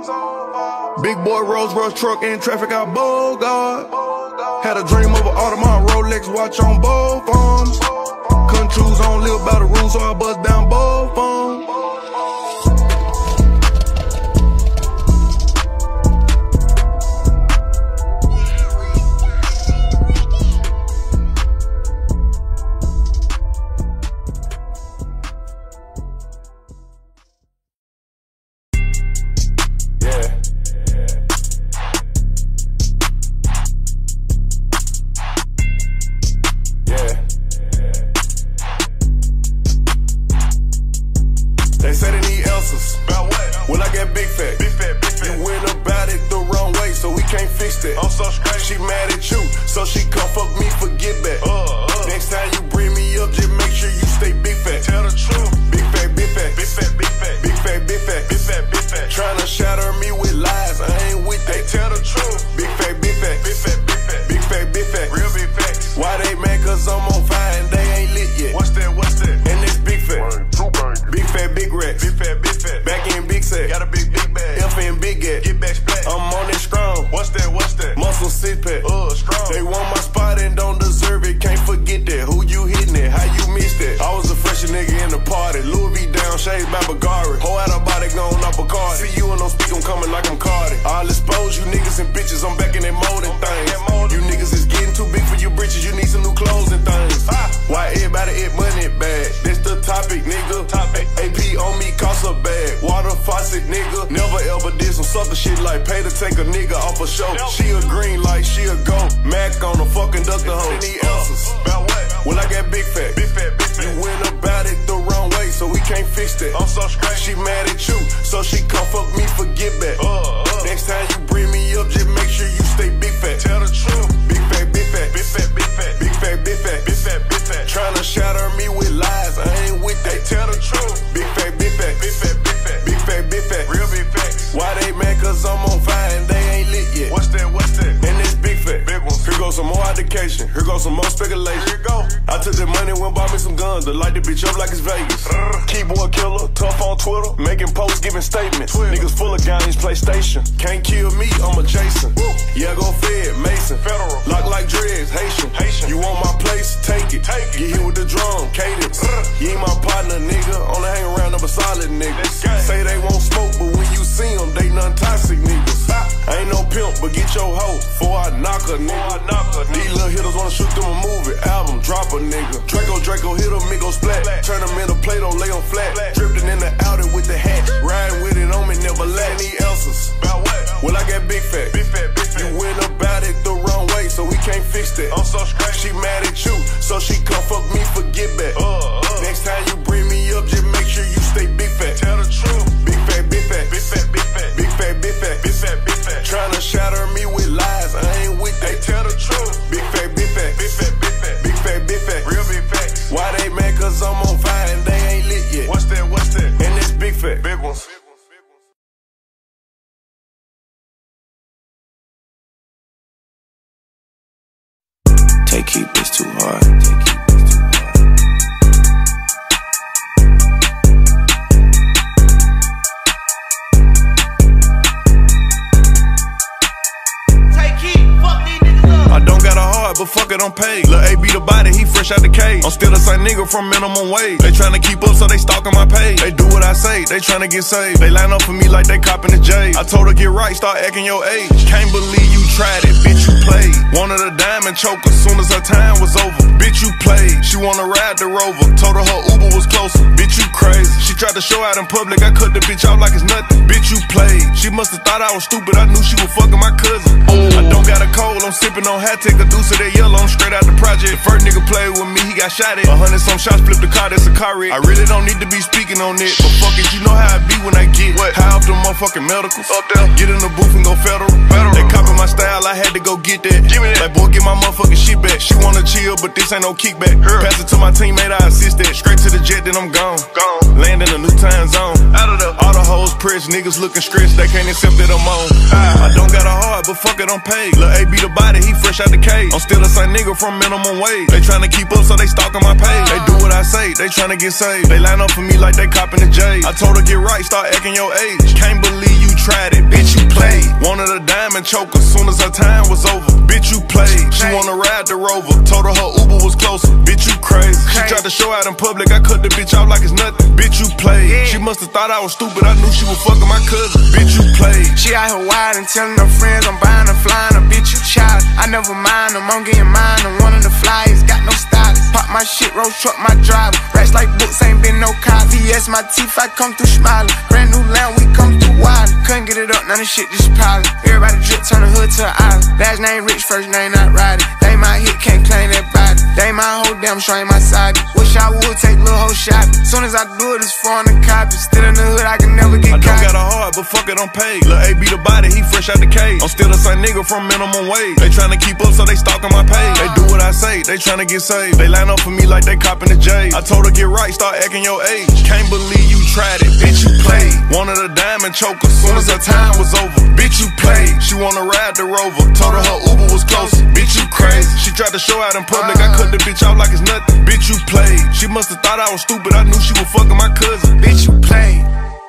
far. Big boy Rolls Royce truck in traffic out Bogart. Had a dream of an Audemars Rolex watch on both arms. Couldn't choose, on live by the rules, so I bust down both arms. They say they need answers. About what? Well, I got big fat. Big fat, big fat. You went about it the wrong way, so we can't fix that. I'm so straight. She mad at you, so she come fuck me for get back. Next time you bring me up, just make sure you stay big fat. Tell the truth. Big fat, big fat. Big fat, big fat. Big fat, big fat. Big fat, big fat. Tryna shatter me with lies, I ain't with that. Hey, tell the truth. Big fat, big fat. Big fat, big fat. Big fat, big fat. Real big facts. Why they mad? Cause I'm on fire and they ain't lit yet. What's that? What's that? And it's big fat. Big fat, big racks. Big fat, big fat. Back in big sack. Got a big bag. F and big gat. Get back splat. I'm on it strong. What's that? What's that? Muscle sit pack. Strong. They want my spot and don't deserve it. Can't forget that. Who you hitting it? How you missed that? I was a fresh nigga in the party. Louis V down, shades by Bagari. Whole out of body gone up a card. See you and don't speak, I'm coming like I'm Cardi. I'll expose you niggas and bitches. I'm back in that molding things. You niggas is getting too big for your britches. You need some new clothes and things. Why everybody hit money bad? That's the topic, nigga. AP on me cost a bag. Water faucet, nigga. Never ever did some sucker shit like pay to take a nigga off a show. She a green light, she a go. Mac on a fucking duster hoe. Any answers? About what? Well, I got big fat. Big fat, big fat. You went about it the wrong way, so we can't fix that. I'm so straight. She mad at you, so she come fuck me for get back. Next time you bring me up, just make sure you stay big fat. Tell the truth. Big fat, big fat. Big fat, big fat. Big fat, big fat. Big fat, big fat. Tryna shatter me with lies, I ain't with that. Hey, tell the truth. Big fat, big fat. Big fat, big fat. Big fat, big fat. Real big facts. Why they mad? Cause I'm on fire and they ain't lit yet. What's that? What's that? And it's big fat. Big one. Here goes some more education. Here goes some more speculation. Here you go. I took that money and went bought me some guns to light the bitch up like it's Vegas. Keyboard killer, tough on Twitter, making posts, giving statements. Niggas full of guns, PlayStation. Can't kill me, I'm a Jason. Yeah, go Fed, Mason. Federal. Lock like dreads, Haitian. You want my place? Take it. Get hit with the drum, cadence. You ain't my partner, nigga. Only hang around up a solid niggas. Say they won't smoke, but when you see them, they non-toxic niggas. I ain't no pimp, but get your hoe before I knock a nigga. These little hitters wanna shoot them a movie, album, drop a nigga. Draco hit him, me go splat. Turn him into Play-Doh, lay on flat. Dripped in the Audi with the hat. Riding with it on me, never lack. Any else's? About what? Well, I got big fat. Big fat, big fat. You went about it the wrong way, so we can't fix that. I'm so straight. She mad at you, so she come fuck me for get back. Next time you bring me up, just make sure you stay big fat. Tell the truth. Big fat, big fat, big fat, big fat, big fat, big fat, big fat, big fat. Tryna shatter me with lies, I ain't with that. Tell the truth. Big fat, big fat, big fat, big fat, big fat, big fat. Real big facts. Why they mad? Cause I'm on fire and they ain't lit yet. What's that? What's that? And it's big fat. Big ones. Take keep this too hard. Take keep this too hard. I don't got a heart, but fuck it, I'm paid. Lil' A be the body, he fresh out the cage. I'm still the same nigga from minimum wage. They tryna keep up, so they stalking my page. They do what I say, they tryna get saved. They line up for me like they copping the J. I told her get right, start acting your age. Can't believe you tried it, bitch, you played. Wanted a diamond choker, soon as her time was over. Bitch, you played. She wanna ride the Rover, told her her Uber was closer. Bitch, you crazy. She tried to show out in public, I cut the bitch out like it's nothing. Bitch, you played. She must've thought I was stupid, I knew she was fucking my cousin. I don't got a cold, I'm sipping on hat, take a deuce of that yellow, I'm straight out the project. The first nigga played with me, he got shot at. 100-some shots, flipped the car, that's a car wreck. I really don't need to be speaking on it, but fuck it, you know how I be when I get what? High off the motherfucking medicals. Up there, get in the booth and go federal. They copy my style, I had to go get that. Give me that. Like, boy, get my motherfucking shit back. She wanna chill, but this ain't no kickback. Pass it to my teammate, I assist that. Straight to the jet, then I'm gone. Land in a new time zone. Out of the all the hoes pressed, niggas looking stretched, they can't accept that I'm on. I don't got a heart, but fuck it, I'm paid. Lil' A be the body, he fresh out the cage. I'm still the same nigga from minimum wage. They tryna keep up, so they stalking my page. They do what I say, they tryna get saved. They line up for me like they copping the J. I told her get right, start acting your age. Can't believe you tried it, bitch, you played. Wanted a diamond choker, soon as her time was over. Bitch, you played. She wanna ride the Rover, told her her Uber was closer. Bitch, you crazy. She tried to show out in public, I cut the bitch out like it's nothing. Bitch, you played. She must've thought I was stupid, I knew she was fucking my cousin. Bitch, you played. She out here wild and telling her friends I'm buying her, flying her, bitch, you child. I never mind them, I'm getting mine. I'm one of the flyers, got no stylist. Pop my shit, road truck, my driver. Racks like books, ain't been no cop. VS my teeth, I come through smiling. Brand new lamb, we come through wild. Couldn't get it up, none of shit just piling. Everybody drip, turn the hood to an island. Last name rich, first name not riding. They my hit, can't claim that body. They my whole damn sure ain't my side. Wish I would take little whole shot. Soon as I do it, it's foreign to copy. Still in the hood, I can never get caught. I don't got a heart, but fuck it, I'm paid. Lil' A be the body, he fresh out the cage. I'm still the same nigga from minimum wage. They tryna keep up, so they stalking my page. They do what I say, they tryna get saved. They line up for me like they copping the J. I told her get right, start acting your age. Can't believe you tried it, bitch, you played. Wanted a diamond choker, soon as her time was over. Bitch, you played. She wanna ride the Rover, told her her Uber was closer. Bitch, you crazy. She tried to show out in public, I cut the bitch out like it's nothing. Bitch, you played. She must've thought I was stupid, I knew she was fucking my cousin. Bitch, you played.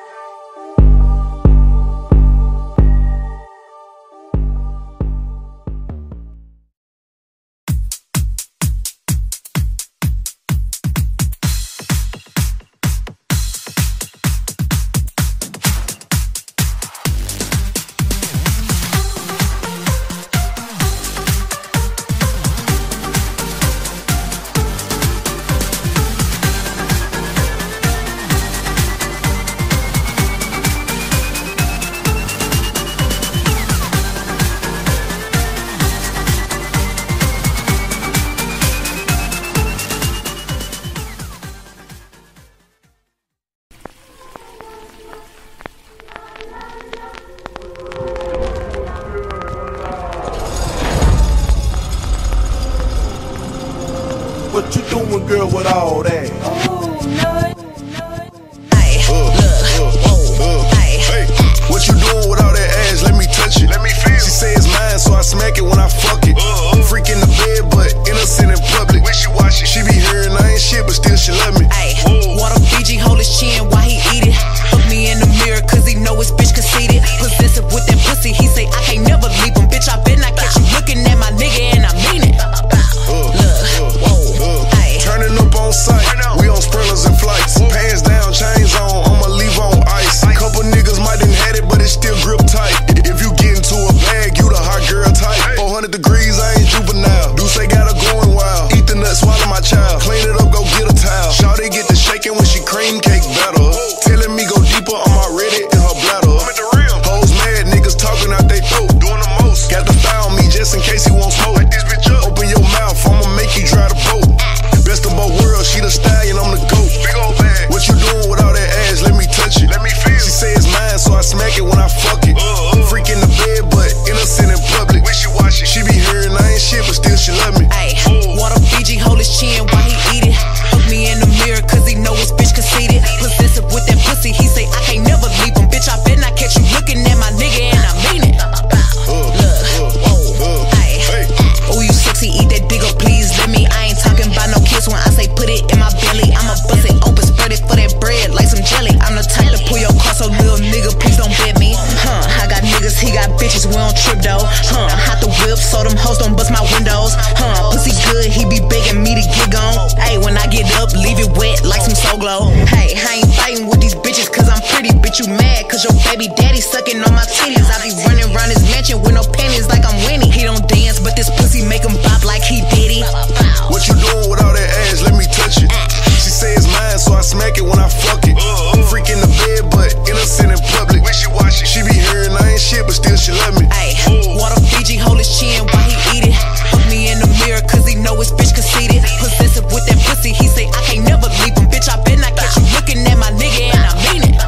What you doing, girl, with all that? Hey, what you doing with all that ass? Let me touch it. Let me feel. She say it's mine, so I smack it when I fuck it. Freak in the bed, but innocent in public. Wishy-washy. She be hearing I ain't shit, but still she love me. Water Fiji, hold his chin while he eat it. Look me in the mirror, cause he know his bitch conceited. Possessive with that pussy, he say I can't never leave him. Bitch, I bet not catch you looking at my nigga, and I mean it. Turning up on sight, we on sprinklers and flights. Pants down, chains on, I'ma leave on ice. Couple niggas might done had it, but it still grip tight. If you get into a bag, you the hot girl type. 400 degrees, I ain't for? Hey, I ain't fighting with these bitches cause I'm pretty. Bitch, you mad cause your baby daddy sucking on my titties. I be running around his mansion with no pennies like I'm winning. He don't dance, but this pussy make him bop like he did it. What you doing with all that ass? Let me touch it. She say it's mine, so I smack it when I fuck it. Freak in the bed, but innocent in public. When she watch it, she be hearing I ain't shit, but still she love me. Ay, water Fiji, hold his chin while he eat it. Look me in the mirror, cause he know his bitch conceited. Possessive with that pussy, he say I can't never leave him. Bitch, I bet not catch you looking at my nigga, and I mean it.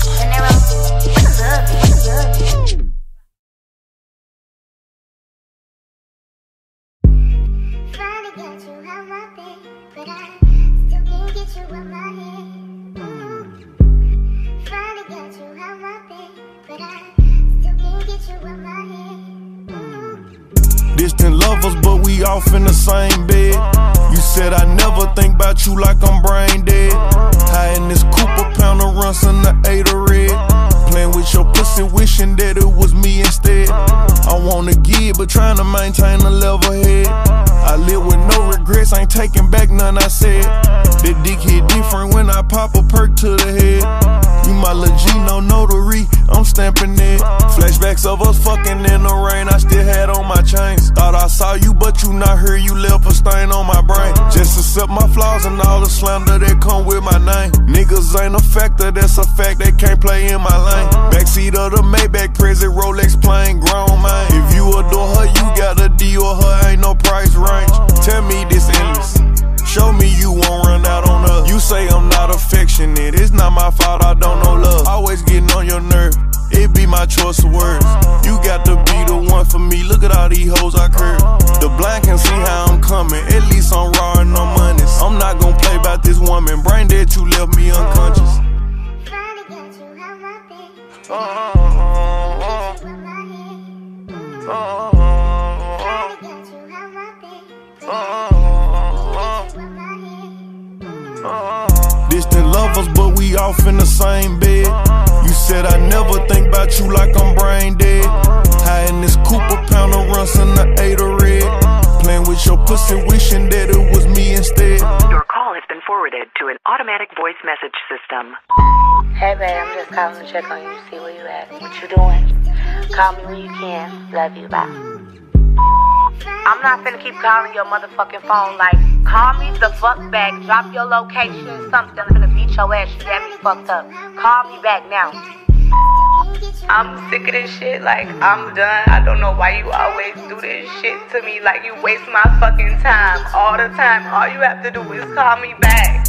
Distant lovers, but we off in the same bed. You said I never think about you like I'm brain dead. High in this Cooper, pound of runs in the 8 of red. Playing with your pussy, wishing that it was me instead. I wanna give, but trying to maintain a level head. I live with no regrets, ain't taking back none I said. That dick hit different when I pop a perk to the head. You my lil' G, no notary, I'm stamping it. Flashbacks of us fucking in the rain, I still had on my chains. Thought I saw you, but you not here, you left a stain on my brain. Just accept my flaws and all the slander that come with my name. Niggas ain't a factor, that's a fact, they can't play in my lane. Backseat of the Maybach, present Rolex playing grown man. If you adore her, you got a D or her, ain't no price range. Tell me this endless, show me you won't run out on her. You say I'm not affectionate, it's not my fault, I don't know love. Always getting on your nerve, it be my choice of words. You got to be the one for me, look at all these hoes I curve. The blind can see how I'm coming, at least I'm raw and I'm honest. I'm not gonna play about this woman, brain dead, you left me unconscious. Distant lovers, but we off in the same bed. You said I never think about you like I'm brain dead. High in this Cooper, pound of runs in the 8 of red. Playing with your pussy, wishing that it was me instead. Your call has been forwarded to an automatic voice message system. Hey babe, I'm just calling to check on you, see where you at, what you doing. Call me when you can. Love you, bye. I'm not finna keep calling your motherfucking phone. Like, call me the fuck back, drop your location, something. I'm finna beat your ass, you got me fucked up. Call me back now. I'm sick of this shit, like, I'm done. I don't know why you always do this shit to me. Like, you waste my fucking time all the time. All you have to do is call me back.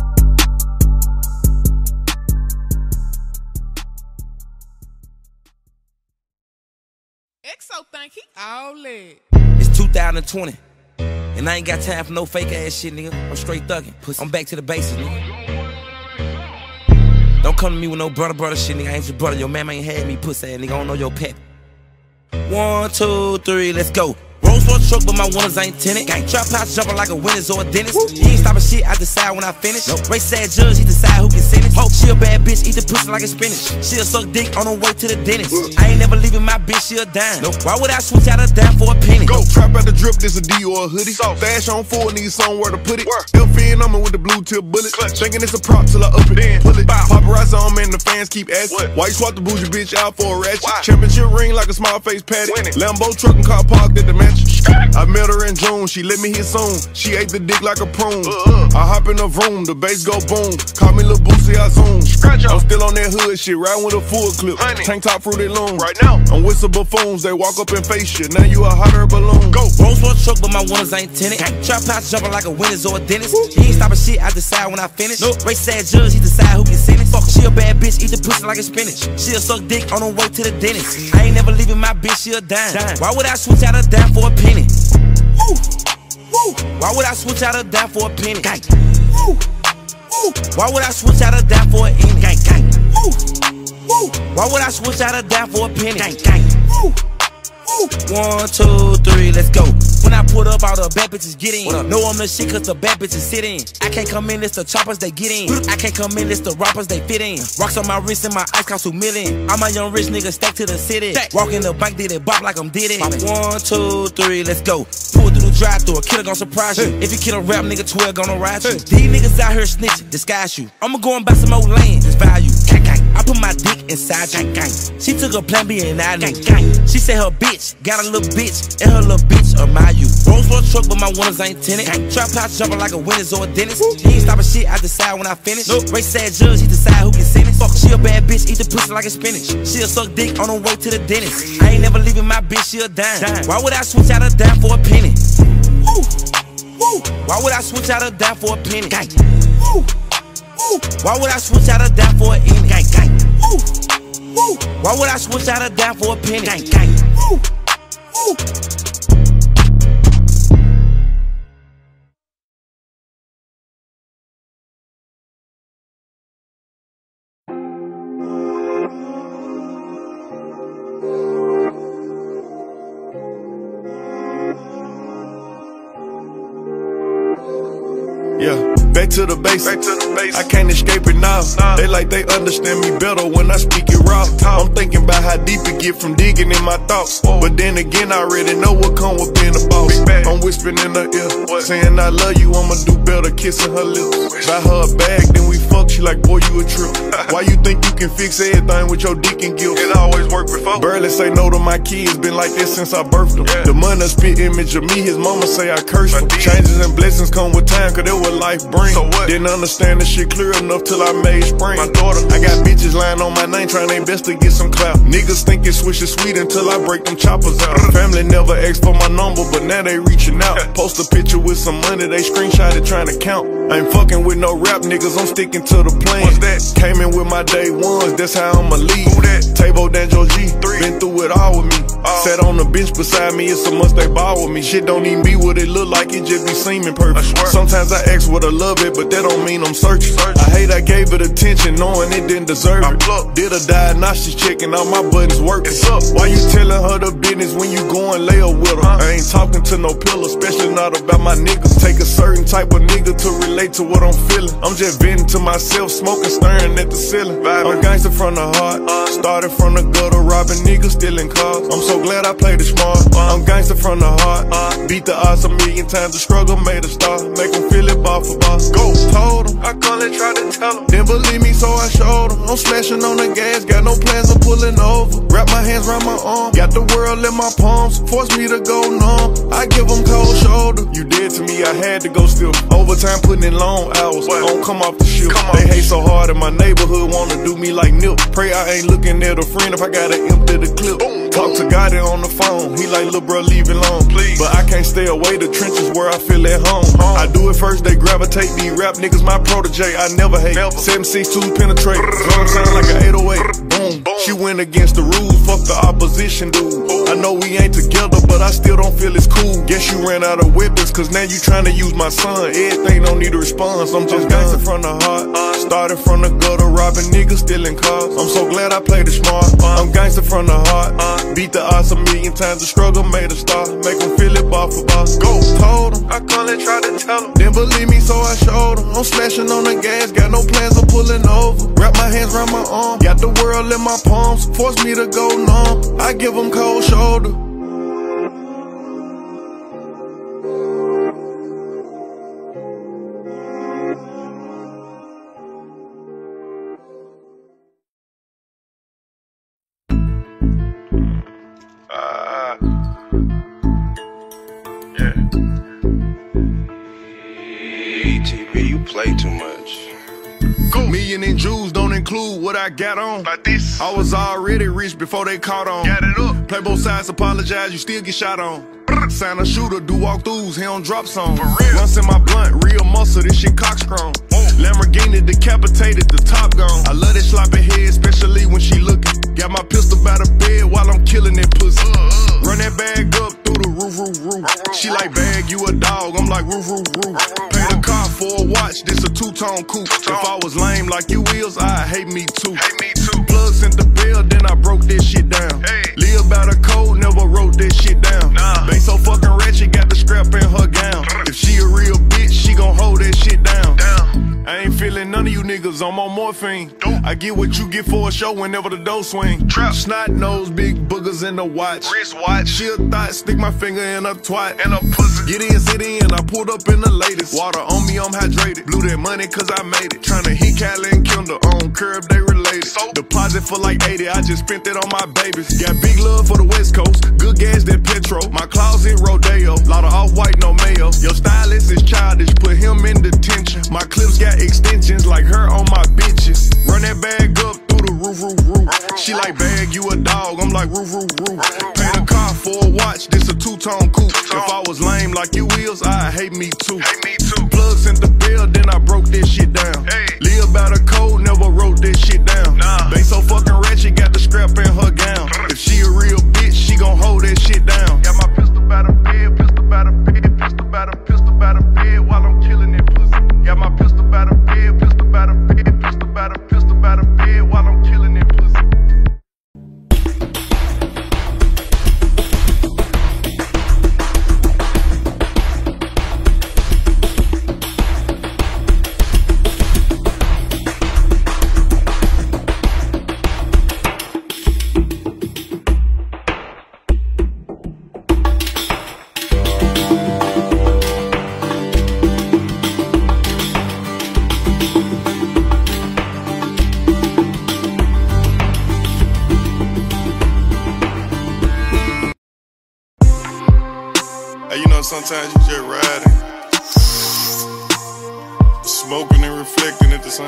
Exo think he all lit. It's 2020, and I ain't got time for no fake ass shit, nigga. I'm straight thuggin'. I'm back to the basics, nigga. Don't come to me with no brother shit, nigga. I ain't your brother. Your mama ain't had me, pussy ass, nigga. I don't know your pep. 1, 2, 3, let's go. Rolls Royce truck, but my winners ain't tenant. Gang trap house jumping like a winner's or a dentist. He ain't stopping shit, I decide when I finish. Nope. Race sad judge, he decide who can sentence. Hope she a bad bitch, eat the pussy like a spinach. She'll suck dick on her way to the dentist. I ain't never leaving my bitch, she a dime. Nope. Why would I switch out a dime for a penny? Go trap out the drip, this a D or a hoodie. Stash on full, need somewhere to put it. LFN on me with the blue tip bullet. Thinking it's a prop till I up it. Pull it. Paparazzi on me and the fans keep asking. Why you swap the bougie bitch out for a ratchet? Championship ring like a small face patty. Lambo truck and car parked at the mansion. I met her in June, she let me hit soon. She ate the dick like a prune. I hop in the room, the bass go boom. Call me Lil Boosie, I zoom. I'm still on that hood shit, riding with a full clip. Tank top fruity loom. Right now, I'm with some buffoons, they walk up and face shit. Now you a hotter balloon. Go. Rolls Royce truck, but my winners ain't tenant. Trap house jumping like a winner's or a dentist. He ain't stopping shit, I decide when I finish. Race sad judge, he decide who can sentence. Fuck, she a bad bitch, eat the pussy like a spinach. She'll suck dick on her way to the dentist. I ain't never leaving my bitch, she a dime. Why would I switch out a dime for a penny? Woo. Woo. Why would I switch out a dime for a penny? Gang. Woo. Woo. Why would I switch out a dime for a penny? Gang, gang. Woo. Woo. Why would I switch out a dime for a penny? Gang, gang. Woo. Woo. 1, 2, 3, let's go. When When I put up, all the bad bitches get in. Know I'm the shit cause the bad bitches sit in. I can't come in, it's the choppers they get in. I can't come in, it's the rappers they fit in. Rocks on my wrist and my ice cost $2 million. I'm a young rich nigga stacked to the city. Walk in the bank, did it bop like I'm Diddy. 1, 2, 3, let's go. Pull through the drive-thru, a killer gon' surprise you. If you kill a rap nigga, 12 gonna ride you. These niggas out here snitching, disguise you. I'ma go and buy some more land, it's value. I put my dick inside you. She took a plan B and I knew. She said her bitch got a little bitch, and her little bitch admire you. Rolls for a truck, but my winners ain't tinted. Trap house jumping like a Winnie's or a dentist. He ain't stopping shit, I decide when I finish. Race sad judge, he decide who can sentence. She a bad bitch, eat the pussy like a spinach. She'll suck dick on her way to the dentist. I ain't never leaving my bitch, she a dime. Why would I switch out a dime for a penny? Why would I switch out a dime for a penny? Why would I switch out a dime for a penny? Why would I switch out a dime for a penny? Yeah, back to the basics. I can't escape it now. They like they understand me better when I speak it raw. I'm thinking about how deep it get from digging in my thoughts. But then again, I already know what come with being a boss. I'm whispering in her ear, saying I love you, I'ma do better, kissing her lips. Buy her a bag, then we fuck, she like, boy, you a trip. Why you think you can fix everything with your dick and guilt? It always worked before. Barely say no to my kids, been like this since I birthed them. The money spit image of me, his mama say I cursed him. Changes and blessings come with time, cause that what life brings. So what? Didn't understand this shit clear enough till I made spring. My daughter, I got bitches lying on my name, trying their best to get some clout. Niggas think it's swish is sweet until I break them choppers out. Family never asked for my number, but now they reaching out. Post a picture with some money, they screenshot it trying to count. I ain't fucking with no rap niggas, I'm sticking to the plan. What's that? Came in with my day ones, that's how I'ma leave. Who that? Tabo Danjo G, been through it all with me. Sat on the bench beside me, it's a must they ball with me. Shit don't even be what it look like, it just be seeming perfect. Sometimes I ask what I love it, but that don't mean I'm searching. I hate I gave it attention, knowing it didn't deserve it. Did a diagnostics check and all my buttons working. Why you telling her the business when you go and lay up with her? I ain't talking to no pillar, especially not about my niggas. Take a certain type of nigga to relate to what I'm feeling. I'm just venting to myself, smoking, staring at the ceiling. I'm gangster from the heart, started from the gutter, robbing niggas, stealing cars. I'm so glad I played it smart. I'm gangster from the heart, beat the odds a million times. The struggle made a star, make them feel it bar for bar. Go, told them, I call it, try to tell them. Didn't believe me, so I showed them. I'm smashing on the gas, got no plans of pulling over. Wrap my hands around my arm, got the world in my palms. Force me to go numb, I give them cold shoulder. You dead to me, I had to go still. Overtime putting in long hours, don't come off the ship. They hate so hard in my neighborhood, wanna do me like Nip. Pray I ain't looking at a friend if I gotta empty the clip. Talk to God on the phone, he like, little bro, leave it alone, please. But I can't stay away, the trenches where I feel at home. I do it first, they gravitate, these rap niggas my protege, I never hate. 762 penetrate, drum sound like an 808. Boom, she went against the rules, fuck the opposition, dude. I know we ain't together, but I still don't feel it's cool. Guess you ran out of weapons, cause now you trying to use my son. Everything don't need a response, I'm just gangster from the heart. Started from the gutter, robbing niggas, stealing cars. I'm so glad I played it smart. I'm gangster from the heart, beat the odds a million times. The struggle made a star, make them feel it bar for bar. Go, told them, I call it, try to tell them. Didn't believe me, so I showed them. I'm smashing on the gas, got no plans of pulling over. Wrap my hands around my arm, got the world in my palms. Force me to go numb, I give them cold shoulder. ETB, you play too much. Million in jewels don't include what I got on. Like this, I was already rich before they caught on. Got it up. Play both sides, apologize, you still get shot on. Sign a shooter, do walkthroughs, he don't drop songs. For real. Once in my blunt, real muscle, this shit cockstrong. Lamborghini decapitated, the top gone. I love that sloppy head, especially when she looking. Got my pistol by the bed while I'm killing that pussy. Run that bag up through the roof. She like, bag, you a dog, I'm like, roof. Pay the car for a watch, this a two-tone coupe. If I was lame like you is, I'd hate me too. Plug Plug sent the bill, then I broke this shit down. Live by the code, never wrote this shit down. They so fucking ratchet, got the scrap in her gown. If she a real bitch, she gon' hold that shit down. I ain't feeling none of you niggas on my morphine. I get what you get for a show whenever the dough swing. Snot nose, big boogers in the watch. Wristwatch. She a thought, stick my finger in a twat. And a pussy. Get in, sit in, I pulled up in the latest. Water on me, I'm hydrated. Blew that money cause I made it. Tryna hit Cali and Kendall on curb, they related. Deposit for like 80, I just spent it on my babies. Got big love for the West Coast, good gas that Petro. My closet Rodeo, lot of off-white, no mayo. Your stylist is childish, put him in detention. My clips got extensions like her on my bitches. Run that bag up through the roof. She like, bag, you a dog, I'm like roof. Paid a car for a watch, this a two-tone coupe. If I was lame like you is, I hate me too. Plug sent the bill, then I broke this shit down. Live by the code, never wrote this shit down. They so fucking ratchet, got the scrap in her gown. If she a real bitch, she gon' hold that shit down. Got my pistol by the bed, pistol by the bed, pistol by the bed while I'm killing that pussy. Got my pistol by the bed, pistol by the bed, pistol by the bed while I'm killing that pussy. Sometimes you just riding, smoking and reflecting at the same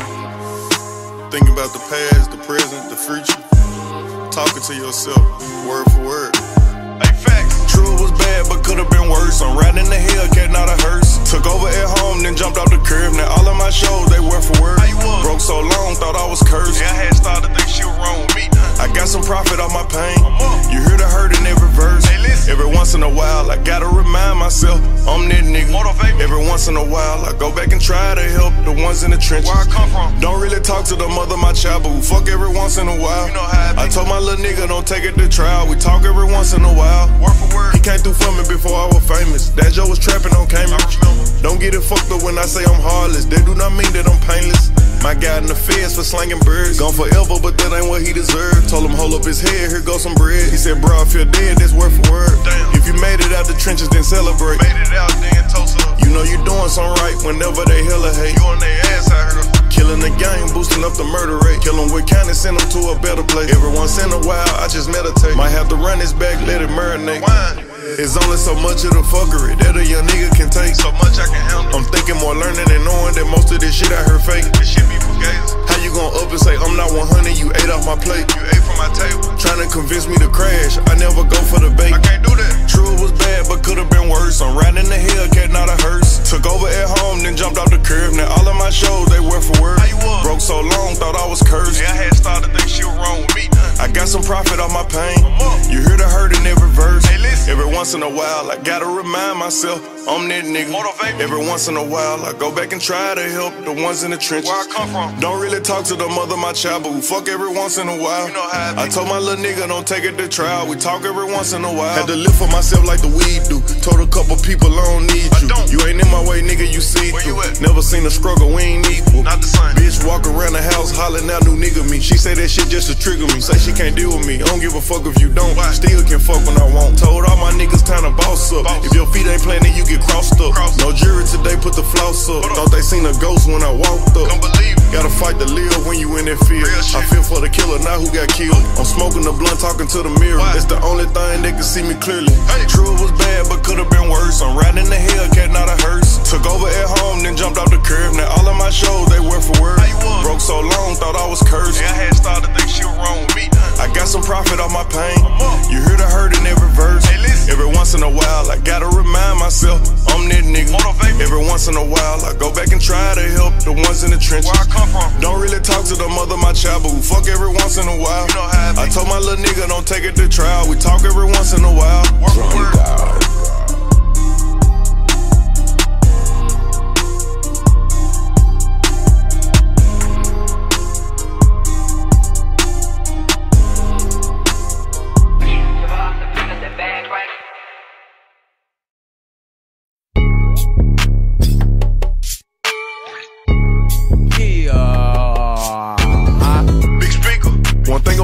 time. Thinking about the past, the present, the future. Talking to yourself, word for word. Hey, facts. True was bad, but could've been worse. I'm riding the Hellcat, not a hearse. Took over at home, then jumped off the curb. Now all of my shows, they word for word. Broke so long, thought I was cursed. Yeah, I had started to think she was wrong with me. I got some profit off my pain. You hear the hurt in every verse. Every once in a while, I gotta remind myself I'm that nigga. Every once in a while, I go back and try to help the ones in the trenches. Where I come from. Don't really talk to the mother of my child, but we fuck every once in a while. You know how I told my little nigga don't take it to trial. We talk every once in a while. Word for word. He came through for me before I was famous. That Joe was trapping on Cambridge. Don't get it fucked up when I say I'm heartless. That do not mean that I'm painless. My guy in the feds for slanging birds. Gone forever, but that ain't what he deserved. Told him hold up his head, here goes some bread. He said, bro, I feel dead, that's word for word. Damn. If you made it out the trenches, then celebrate. Made it out, then toast up. You know you doing something right whenever they hella hate. You on their ass, I heard. Killing the game, boosting up the murder rate. Kill them with kindness, send them to a better place. Every once in a while, I just meditate. Might have to run this back, let it marinate. It's only so much of the fuckery that a young nigga can take. So much I can handle. I'm thinking more learning and knowing that most of this shit I heard fake. This shit be fugazi. How you gon' up and say I'm not 100, you ate off my plate. You ate from my table. Trying to convince me to crash, I never go for the bait. I can't do that. True it was bad, but could've been worse. I'm riding the Hellcat, not a hearse. Took over at home, then jumped off the curb. Now all of my shows, they word for word. Broke so long, thought I was cursed. Yeah, I had started to think she was wrong with me. I got some profit off my pain. You hear the hurt in every verse. Every once in a while, I gotta remind myself I'm that nigga. Every once in a while, I go back and try to help the ones in the trenches. Where I come from. Don't really talk to the mother of my child, but we fuck every once in a while. You know how I told my little nigga don't take it to trial. We talk every once in a while. Had to live for myself like the weed do. Told a couple people I don't need you. You ain't in my way, nigga, you see through. Never seen a struggle, we ain't equal. Not the same. Bitch walk around the house hollering out new nigga me. She say that shit just to trigger me. Say she can't deal with me. I don't give a fuck if you don't. Still can fuck when I want. Told all my niggas time to boss up. If your feet ain't planted, you get crossed up. No jury today, put the floss up. Thought they seen a ghost when I walked up. Gotta fight to live when you in that field. I feel for the killer, not who got killed. I'm smoking the blunt, talking to the mirror. It's the only thing that can see me clearly. True it was bad, but could've been worse. I'm riding the Hellcat, not a hearse. Took over at home, then jumped off the curb. Now all of my shows, they word for word. Broke so long, thought I was cursed. Yeah, I had started to think she was wrong with me. I got some profit off my pain. You hear the hurt in every verse. Every once in a while, I gotta remind myself I'm that nigga. Every once in a while, I go back and try to help the ones in the trenches. Where I come from. Don't really talk to the mother of my child, but we fuck every once in a while. You know how I told my little nigga don't take it to trial. We talk every once in a while.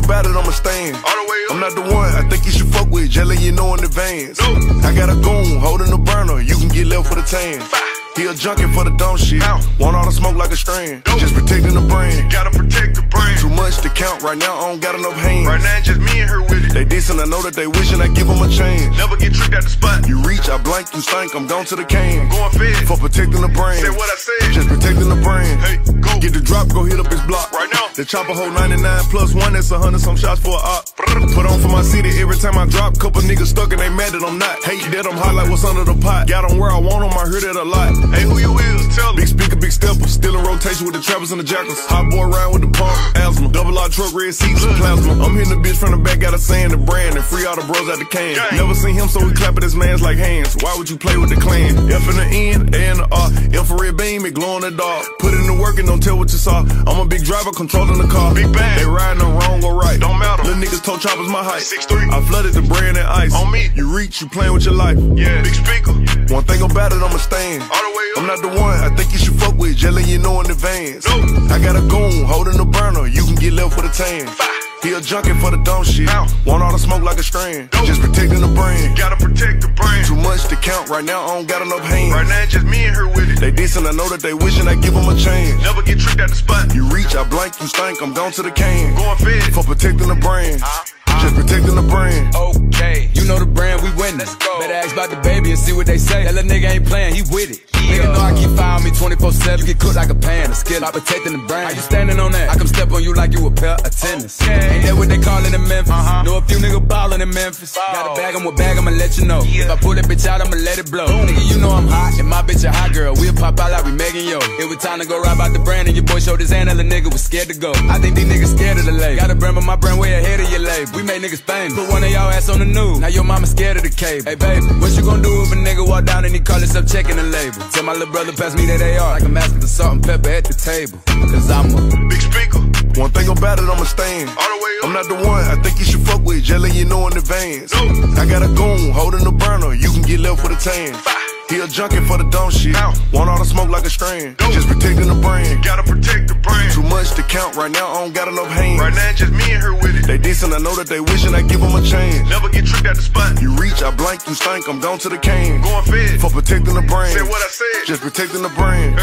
about it, I'ma stand. I'm not the one I think you should fuck with, just let you know in advance. I got a goon holding the burner, you can get left with a tan. He a junkie for the dumb shit. Want all the smoke like a strand. Just protecting the brand. Gotta protect the brand. Too much to count right now, I don't got enough hands. Right now, just me and her with it. They decent, I know that they wishing I give them a chance. Never get tricked at the spot. You reach, I blank, you stink, I'm gone to the can. I'm going fed. For protecting the brand. Say what I said. Just protecting the brand. Hey, go. Get the drop, go hit up his block. Right now. The chopper hold 99 plus 1, that's 100 some shots for a op. Put on for my city every time I drop. Couple niggas stuck and they mad that I'm not. Hate that I'm hot like what's under the pot. Got them where I want them, I heard it a lot. Hey, who you is? Tell them. Big speaker, big stepper. Still in rotation with the trappers and the jackals. Hot boy round with the pump, asthma. Double R truck, red seats, plasma. I'm hitting the bitch from the back, got a saying the brand and free all the bros out the can. Never seen him, so we clap at his mans like hands. Why would you play with the clan? F in the N, A in the R. Infrared beam, it glow in the dark. Put it in the work and don't tell what you saw. I'm a big driver, controlling the car. Big bang. They riding them wrong or right. Don't matter. Little niggas told choppers my height. 6'3". I flooded the brand and ice. On me. You reach, you playing with your life. Yeah. Big speaker. One thing about it, I'ma stand. All the way up. I'm not the one I think you should fuck with, just let you know in advance. I got a goon holding the burner, you can get left with a tan. He a junkie for the dumb shit. Want all the smoke like a strand. Just protecting the brand. Gotta protect the brand. Too much to count right now, I don't got enough hands. Right now, just me and her with it. They decent, I know that they wishing I give them a chance. Never get tricked at the spot. You reach, I blank, you stink, I'm gone to the can. Going fed. For protecting the brand. Just protecting the brand. Okay, you know the brand, we winning. Let's go. Better ask about the baby and see what they say. That little nigga ain't playing, he with it. Nigga know I keep fire on me 24/7. You get cooked like a pan, a skill, I'm protecting the brand. How you standing on that? I come step on you like you a pair of tennis. Ain't that what they callin' in Memphis? Know a few niggas ballin' in Memphis. Got a bag, I'm with bag, I'ma let you know. If I pull that bitch out, I'ma let it blow. Nigga, you know I'm hot, and my bitch a hot girl. We'll pop out like we Megan Yo. It was time to go ride about the brand, and your boy showed his hand, and the nigga was scared to go. I think these niggas scared of the label. Got a brand, but my brand way ahead of your label. We make niggas famous. Put one of y'all ass on the news. Now your mama scared of the cable. Hey baby, what you gon' do if a nigga walk down and he call himself checking the label? Tell my little brother pass me that AR like I'm asking for salt and pepper at the table. Cause I'm a big speaker. One thing about it, I'ma stand. All the way up. I'm not the one I think you should fuck with, just let you know in advance. I got a goon holding the burner, you can get left with a tan. He a junkie for the dumb shit. Want all the smoke like a strand. Just protecting the brand. Gotta protect the brand. Too much to count right now, I don't got enough hands. Right now, just me and her with it. They decent, I know that they wishing I give them a chance. Never get tricked at the spot. You reach, I blank, you stink, I'm gone to the can. Going fed. For protecting the brand. Say what I said. Just protecting the brand.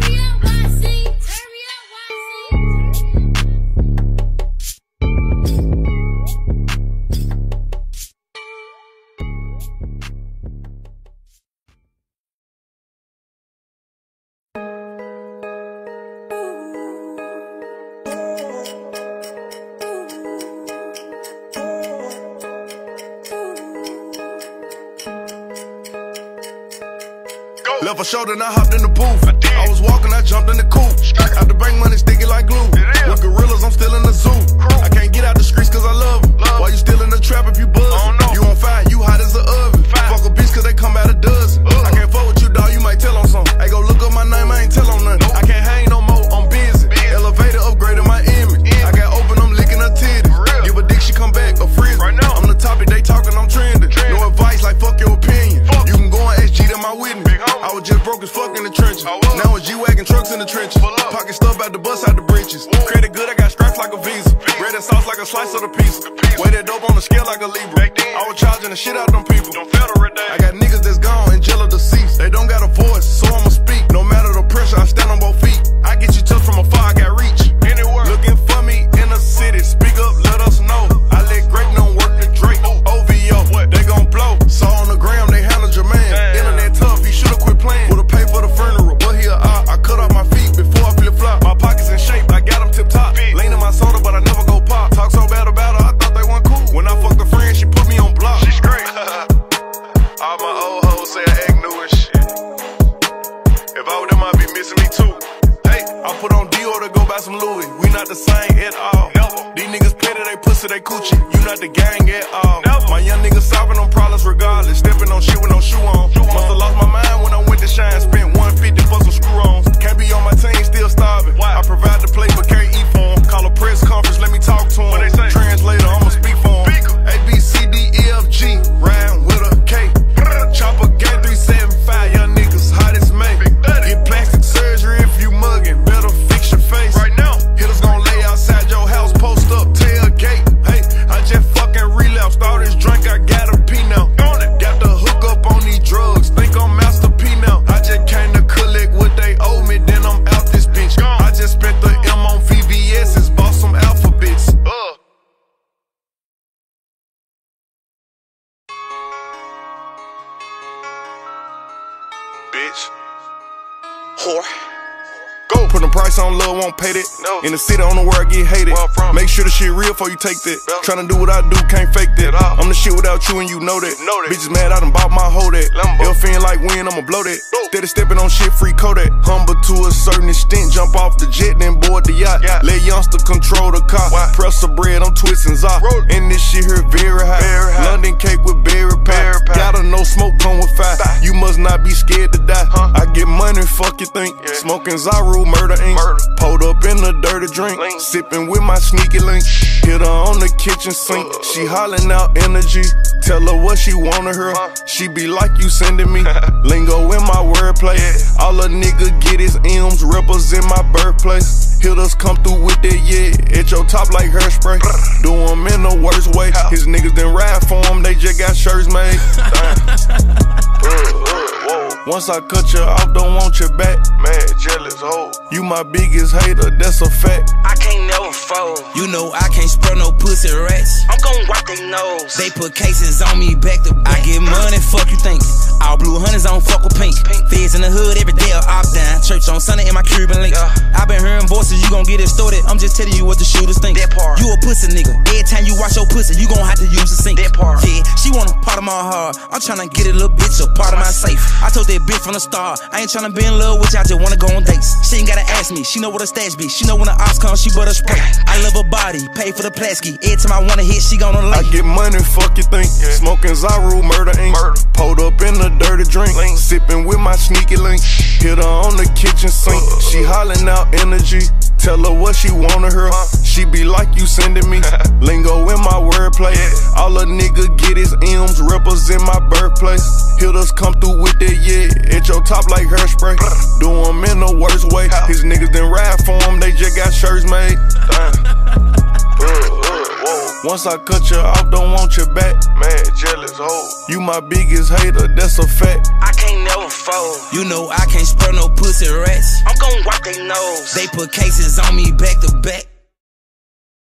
Left a shoulder and I hopped in the booth. I was walking, I jumped in the coupe. Out the bank, money sticky like glue. With gorillas, I'm still in the zoo. I can't get out the streets cause I love them. Why you still in the trap if you buzz? You on fire, you hot as an oven. Fuck a bitch cause they come out a dozen. I can't fuck with you, dawg, you might tell on something. Hey, go look up my name, I ain't tell on nothing. I can't hang no more, I'm busy. Elevator upgrading my image. I got open, I'm licking her titties. Give a dick, she come back, a frizz. I'm the topic, they talking, I'm trending. No advice, like fuck your opinion. You can go on SG, to my witness. I was just broke as fuck in the trenches. Now it's G-Wagon trucks in the trenches. Pocket stuff out the bus, out the britches. Credit good, I got stripes like a Visa. Bread and sauce like a slice of the pizza. Weigh that dope on the scale like a Libra. I was charging the shit out them people. I got niggas that's gone and jello deceased. They don't got a voice, so I'ma speak. No matter the pressure, I stand on both feet. I get you touched from afar, I got reach. Anywhere. Looking for me in the city. Speak up, let us know. I let Greg know work the Drake. OVO, they gon' blow. Saw on the gram, they handled your man. Internet tough, he should've quit playing. Would've paid for the funeral, but he I cut off my feet before I flip flop. My pockets in shape, I got them tip top. Lean in my soda, but I never go pop. Talk so bad about her, I thought they weren't cool. When I fucked a friend, she put me on block. She's great. All my old hoes say I act new and shit. If I were them, I'd be missing me too. Hey, I put on Dior to go buy some Louis. We not the same at all. Never. These niggas petty, they pussy, they coochie. You not the gang at all. Never. My young niggas solving them problems regardless. Stepping on shit with no shoe on. Must've lost my mind when I went to Shine. Spent 150 for some screw-ons. Can't be on my team, still starving. Why? I provide the plate, but can't eat for them. Call a press conference, let me talk to them. What they say? Translator, I'ma speak for them. A, B, C, D, E, F, G. Round with a K. Chopper gang 375. Young niggas hot as May. Get plastic surgery if you mugging. Better fix your face. Right now. Hitters gon' lay outside your house, post up, tailgate. Whore. Go. Put a price on love, won't pay that. No. In the city, on the world, get hated. Make sure the shit real before you take that. Tryna do what I do, can't fake that. I'm the shit without you and you know that. Bitches mad, I done bought my hoe that. Feeling like wind, I'ma blow that. Steady stepping on shit, free Kodak. Humble to a certain extent, jump off the jet, then board the yacht. Let youngster control the car. Press the bread, I'm twisting za. And this shit here very high. London cake with berry pie. Gotta know smoke come with fire. You must not be scared to die. I get money, fuck you think. Smoking Zaru, murder ink. Pulled up in the dirty drink. Sipping with my sneaky link. Hit her on the kitchen sink. She hollering out energy. Tell her what she wanna hear. She be like you sending me. Lingo in my wordplay. All a nigga get is M's. Represent my birthplace. Hitters come through with that, yeah. At your top like hairspray. Do them in the worst way. His niggas done ride for him. They just got shirts made. Once I cut you off, don't want you back. Mad, jealous, ho. You my biggest hater, that's a fact. I can't never fold. You know I can't spur no pussy rats. I'm gon' wipe they nose. They put cases on me back to back. I get money, fuck you think. All blue hunters on fuck with pink. Feds in the hood every day, opt down. Church on Sunday in my Cuban link. I been hearing voices, you gon' get it started. I'm just telling you what the shooters think. That part. You a pussy nigga. Every time you wash your pussy, you gon' have to use the sink. That part. Yeah, she want a part of my heart. I'm tryna get a little bitch a part of my safe. I told that bitch from the start, I ain't tryna be in love with you, I just wanna go on dates. She ain't gotta ask me, she know what her stash be. She know when the ops come, she butter spray. I love her body, pay for the plasky. Every time I wanna hit, she gonna lay. I get money, fuck you think. Smoking Zaru, murder ink. Pulled up in the dirty drink. Sipping with my sneaky link. Hit her on the kitchen sink. She hollering out energy. Tell her what she wanna hear. She be like you sending me. Lingo in my wordplay. All a nigga get is M's. Represent my birthplace. Hitters come through with that, yeah. At your top like hairspray. Do them in the worst way. His niggas done ride for him. They just got shirts made. Once I cut you off, don't want you back. Mad, jealous, ho. You my biggest hater, that's a fact. I can't never fold. You know I can't spur no pussy rats. I'm gon' wipe they nose. They put cases on me back to back.